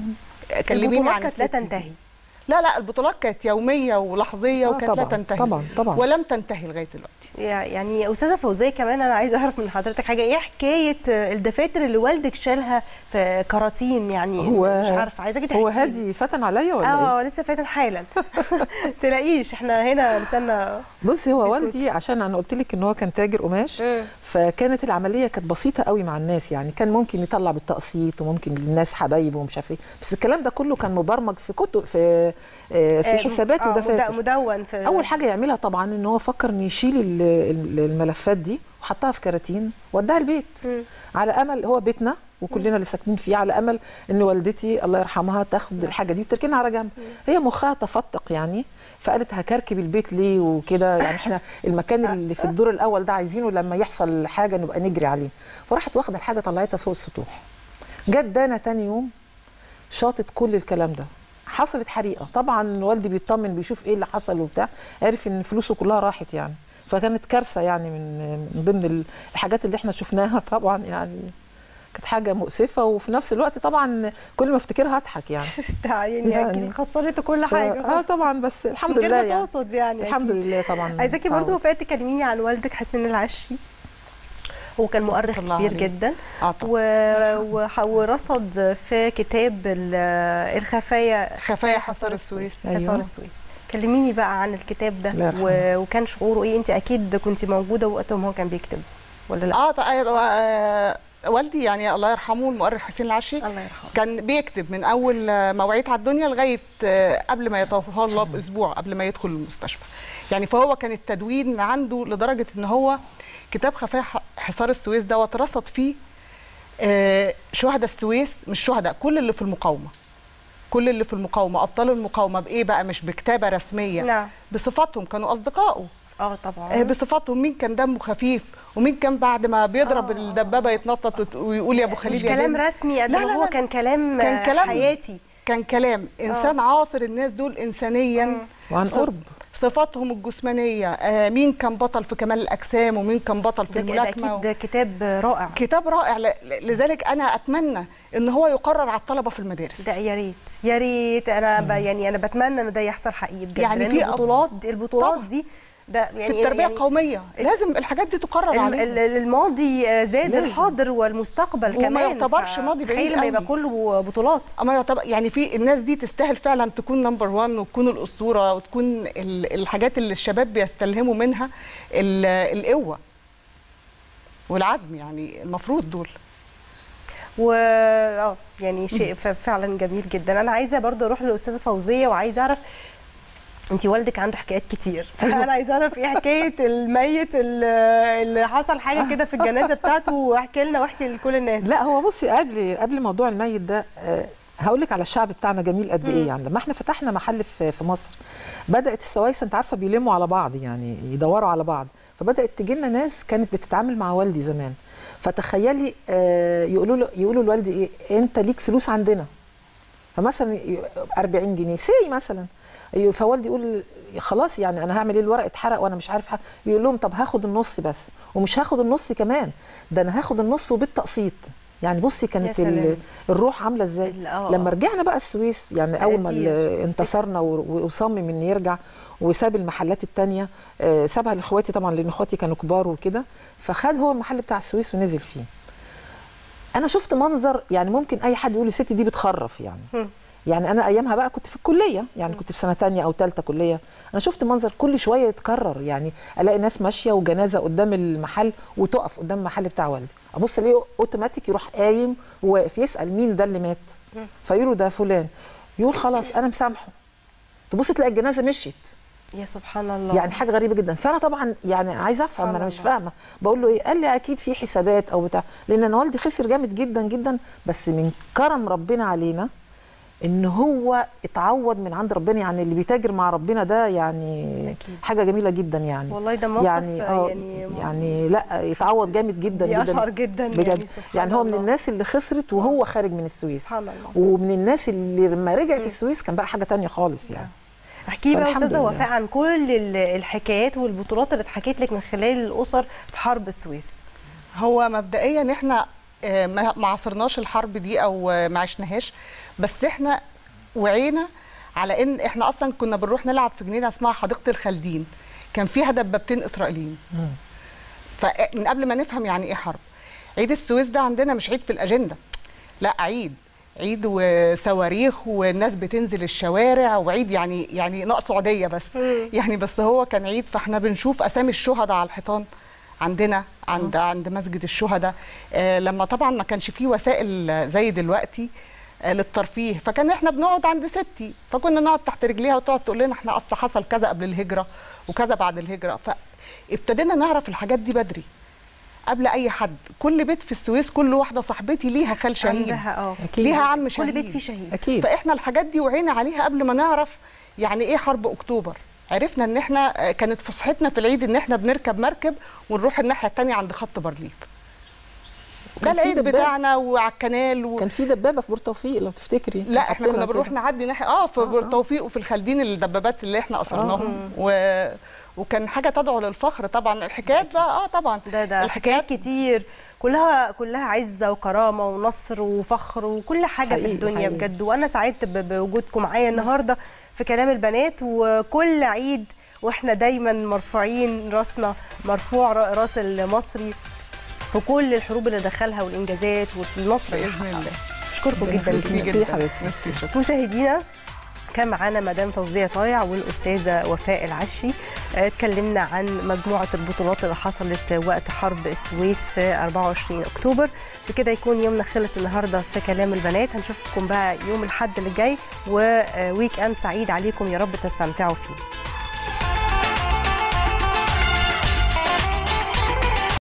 كلميني عن كانت لا تنتهي. لا لا البطولات كانت يوميه ولحظيه آه وكانت لا تنتهي طبعا طبعا ولم تنتهي لغايه دلوقتي. يعني استاذه فوزيه كمان انا عايزه اعرف من حضرتك حاجه، ايه حكايه الدفاتر اللي والدك شالها في كراتين؟ يعني هو مش عارفه عايزاكي تحكي. هو هادي فتن عليا ولا اه ايه؟ لسه فاتن حالا. تلاقيش احنا هنا لسنا. بصي هو والدي عشان انا قلت لك ان هو كان تاجر قماش، فكانت العمليه كانت بسيطه قوي مع الناس، يعني كان ممكن يطلع بالتقسيط وممكن للناس حبايبه ومش عارف ايه، بس الكلام ده كله كان مبرمج في كتب في في حسابات آه ودفاتر مدون. في اول حاجه يعملها طبعا ان هو فكر ان يشيل الملفات دي وحطها في كراتين وداها البيت م. على امل هو بيتنا وكلنا اللي ساكنين فيه، على امل ان والدتي الله يرحمها تاخد الحاجه دي وتركنها على جنب. هي مخها تفتق يعني، فقالت هكركب البيت ليه وكده، يعني احنا المكان اللي في الدور الاول ده عايزينه لما يحصل حاجه نبقى نجري عليه. فراحت واخده الحاجه طلعتها فوق السطوح. جت دانا تاني يوم شاطت كل الكلام ده، حصلت حريقه، طبعا والدي بيطمن بيشوف ايه اللي حصل وبتاع، عرف ان فلوسه كلها راحت يعني، فكانت كارثه يعني من ضمن الحاجات اللي احنا شفناها طبعا، يعني كانت حاجه مؤسفه وفي نفس الوقت طبعا كل ما افتكرها اضحك يعني. يعني, يعني خسرته كل حاجه. اه طبعا بس الحمد لله يعني. تقصد يعني الحمد لله طبعا. عايزاكي برضه وفاء تكلميني عن والدك حسين العشي. هو كان مؤرخ كبير عليه. جدا و... ورصد في كتاب الخفايا خفايا حصار السويس. أيوة. حصار السويس. كلميني بقى عن الكتاب ده و... وكان شعوره ايه؟ انت اكيد كنت موجوده وقت ما هو كان بيكتب ولا لا؟ اه طيب آه والدي يعني الله يرحمه المؤرخ حسين العشي الله يرحمه كان بيكتب من اول ما وعيت على الدنيا لغايه قبل ما يتوفى الله باسبوع قبل ما يدخل المستشفى. يعني فهو كان التدوين عنده لدرجه ان هو كتاب خفايا حصار السويس دوت رصد فيه شهداء السويس، مش شهداء، كل اللي في المقاومه. كل اللي في المقاومه ابطال المقاومه بايه بقى؟ مش بكتابه رسميه. نعم. بصفاتهم كانوا اصدقائه. اه طبعا. بصفاتهم مين كان دمه خفيف ومين كان بعد ما بيضرب أوه. الدبابه يتنطط ويقول يا ابو خليل. مش كلام رسمي قد ما هو كان كلام كان كلام حياتي. كان كلام انسان أوه. عاصر الناس دول انسانيا وعن قرب. صفاتهم الجسمانيه، آه مين كان بطل في كمال الاجسام ومين كان بطل في الملاكمه. ده كتاب رائع. كتاب رائع، لذلك انا اتمنى ان هو يقرر على الطلبه في المدارس. ده يا ريت يا ريت انا ب... يعني انا بتمنى ان ده يحصل حقيقي بجد. يعني في البطولات البطولات طبعا. دي ده يعني في التربيه يعني القوميه لازم الحاجات دي تقرر عليها. الماضي زاد لازم. الحاضر والمستقبل كمان وما يعتبرش ماضي بعيد قوي. ما يبقى كله بطولات. ما يعتبر يعني في الناس دي تستاهل فعلا تكون نمبر واحد وتكون الاسطوره وتكون الحاجات اللي الشباب بيستلهموا منها القوه والعزم، يعني المفروض دول. و اه يعني شيء فعلا جميل جدا. انا عايزه برضه اروح للاستاذه فوزيه وعايزه اعرف انت والدك عنده حكايات كتير، فانا عايزه اعرف ايه حكايه الميت اللي حصل حاجه كده في الجنازه بتاعته، واحكي لنا واحكي لكل الناس. لا هو بصي قبل قبل موضوع الميت ده هقول لك على الشعب بتاعنا جميل قد ايه. يعني لما احنا فتحنا محل في مصر بدات السوايسه انت عارفه بيلموا على بعض، يعني يدوروا على بعض، فبدات تجي لنا ناس كانت بتتعامل مع والدي زمان، فتخيلي يقولوا له يقولوا لوالدي ايه انت ليك فلوس عندنا، فمثلا أربعين جنيه سي مثلا، فوالدي يقول خلاص يعني انا هعمل ايه الورق اتحرق وانا مش عارف حاجه، يقول لهم طب هاخد النص بس، ومش هاخد النص كمان ده انا هاخد النص وبالتقسيط. يعني بصي كانت الروح عامله ازاي. لما رجعنا بقى السويس يعني اول ما انتصرنا وصمم ان يرجع وساب المحلات الثانيه، سابها لاخواتي طبعا لان اخواتي كانوا كبار وكده، فخد هو المحل بتاع السويس ونزل فيه. انا شفت منظر يعني ممكن اي حد يقول الست دي بتخرف يعني. يعني انا ايامها بقى كنت في الكليه، يعني كنت في سنه ثانيه او ثالثه كليه، انا شفت منظر كل شويه يتكرر، يعني الاقي ناس ماشيه وجنازه قدام المحل وتقف قدام المحل بتاع والدي، ابص الاقيه اوتوماتيك يروح قايم وواقف يسال مين ده اللي مات، فيقولوا ده فلان، يقول خلاص انا مسامحه، تبص تلاقي الجنازه مشيت. يا سبحان الله، يعني حاجه غريبه جدا. فانا طبعا يعني عايزه افهم، انا مش فاهمه، بقول له ايه؟ قال لي اكيد في حسابات او بتاع، لان انا والدي خسر جامد جدا جدا، بس من كرم ربنا علينا ان هو اتعوض من عند ربنا، يعني اللي بيتاجر مع ربنا ده يعني أكيد. حاجه جميله جدا يعني والله، ده موقف يعني يعني, يعني لا يتعوض جامد جدا جدا بيشعر جدا بجد يعني, يعني هو من الناس اللي خسرت وهو خارج من السويس، سبحان الله. ومن الناس اللي لما رجعت م. السويس كان بقى حاجه ثانيه خالص يعني. احكي بقى استاذه وفاء عن كل الحكايات والبطولات اللي اتحكيت لك من خلال الاسر في حرب السويس. هو مبدئيا احنا ما عاصرناش الحرب دي او ما عشناهاش، بس احنا وعينا على ان احنا اصلا كنا بنروح نلعب في جنينه اسمها حديقه الخالدين، كان فيها دبابتين اسرائيليين. فمن قبل ما نفهم يعني ايه حرب، عيد السويس ده عندنا مش عيد في الاجنده، لا عيد عيد وصواريخ والناس بتنزل الشوارع، وعيد يعني يعني ناقص عاديه بس يعني بس هو كان عيد. فاحنا بنشوف اسامي الشهداء على الحيطان عندنا عند عند مسجد الشهداء. آه لما طبعا ما كانش فيه وسائل زي دلوقتي آه للترفيه، فكان احنا بنقعد عند ستي، فكنا نقعد تحت رجليها وتقعد تقول لنا احنا اصل حصل كذا قبل الهجره وكذا بعد الهجره. فابتدينا نعرف الحاجات دي بدري قبل اي حد. كل بيت في السويس كل واحده صاحبتي ليها خال شهيد، عندها اه ليها عم شهيد، كل بيت فيه شهيد اكيد. فاحنا الحاجات دي وعينا عليها قبل ما نعرف يعني ايه حرب اكتوبر. عرفنا ان احنا كانت فسحتنا في العيد ان احنا بنركب مركب ونروح الناحيه الثانيه عند خط بارليف. ده العيد بتاعنا وعلى الكنال و... كان في دبابه في بورتوفيق لو تفتكري. لا احنا كنا بنروح نعدي ناحيه اه في بورتوفيق وفي الخالدين الدبابات اللي احنا اثرناهم و... وكان حاجه تدعو للفخر طبعا. الحكايات بقى اه طبعا ده ده الحكايات كتير كلها كلها عزه وكرامه ونصر وفخر وكل حاجه حقيقي في الدنيا حقيقي. بجد. وانا سعدت بوجودكم معايا النهارده في كلام البنات، وكل عيد واحنا دايما مرفوعين راسنا، مرفوع راس المصري في كل الحروب اللي دخلها والانجازات والنصر باذن الله. اشكركم جدا جدا. مشاهدينا، كان معانا مدام فوزيه طايع والاستاذه وفاء العشي، اتكلمنا عن مجموعه البطولات اللي حصلت وقت حرب السويس في أربعة وعشرين أكتوبر. بكده يكون يومنا خلص النهارده في كلام البنات. هنشوفكم بقى يوم الاحد اللي جاي، وويك اند سعيد عليكم، يا رب تستمتعوا فيه.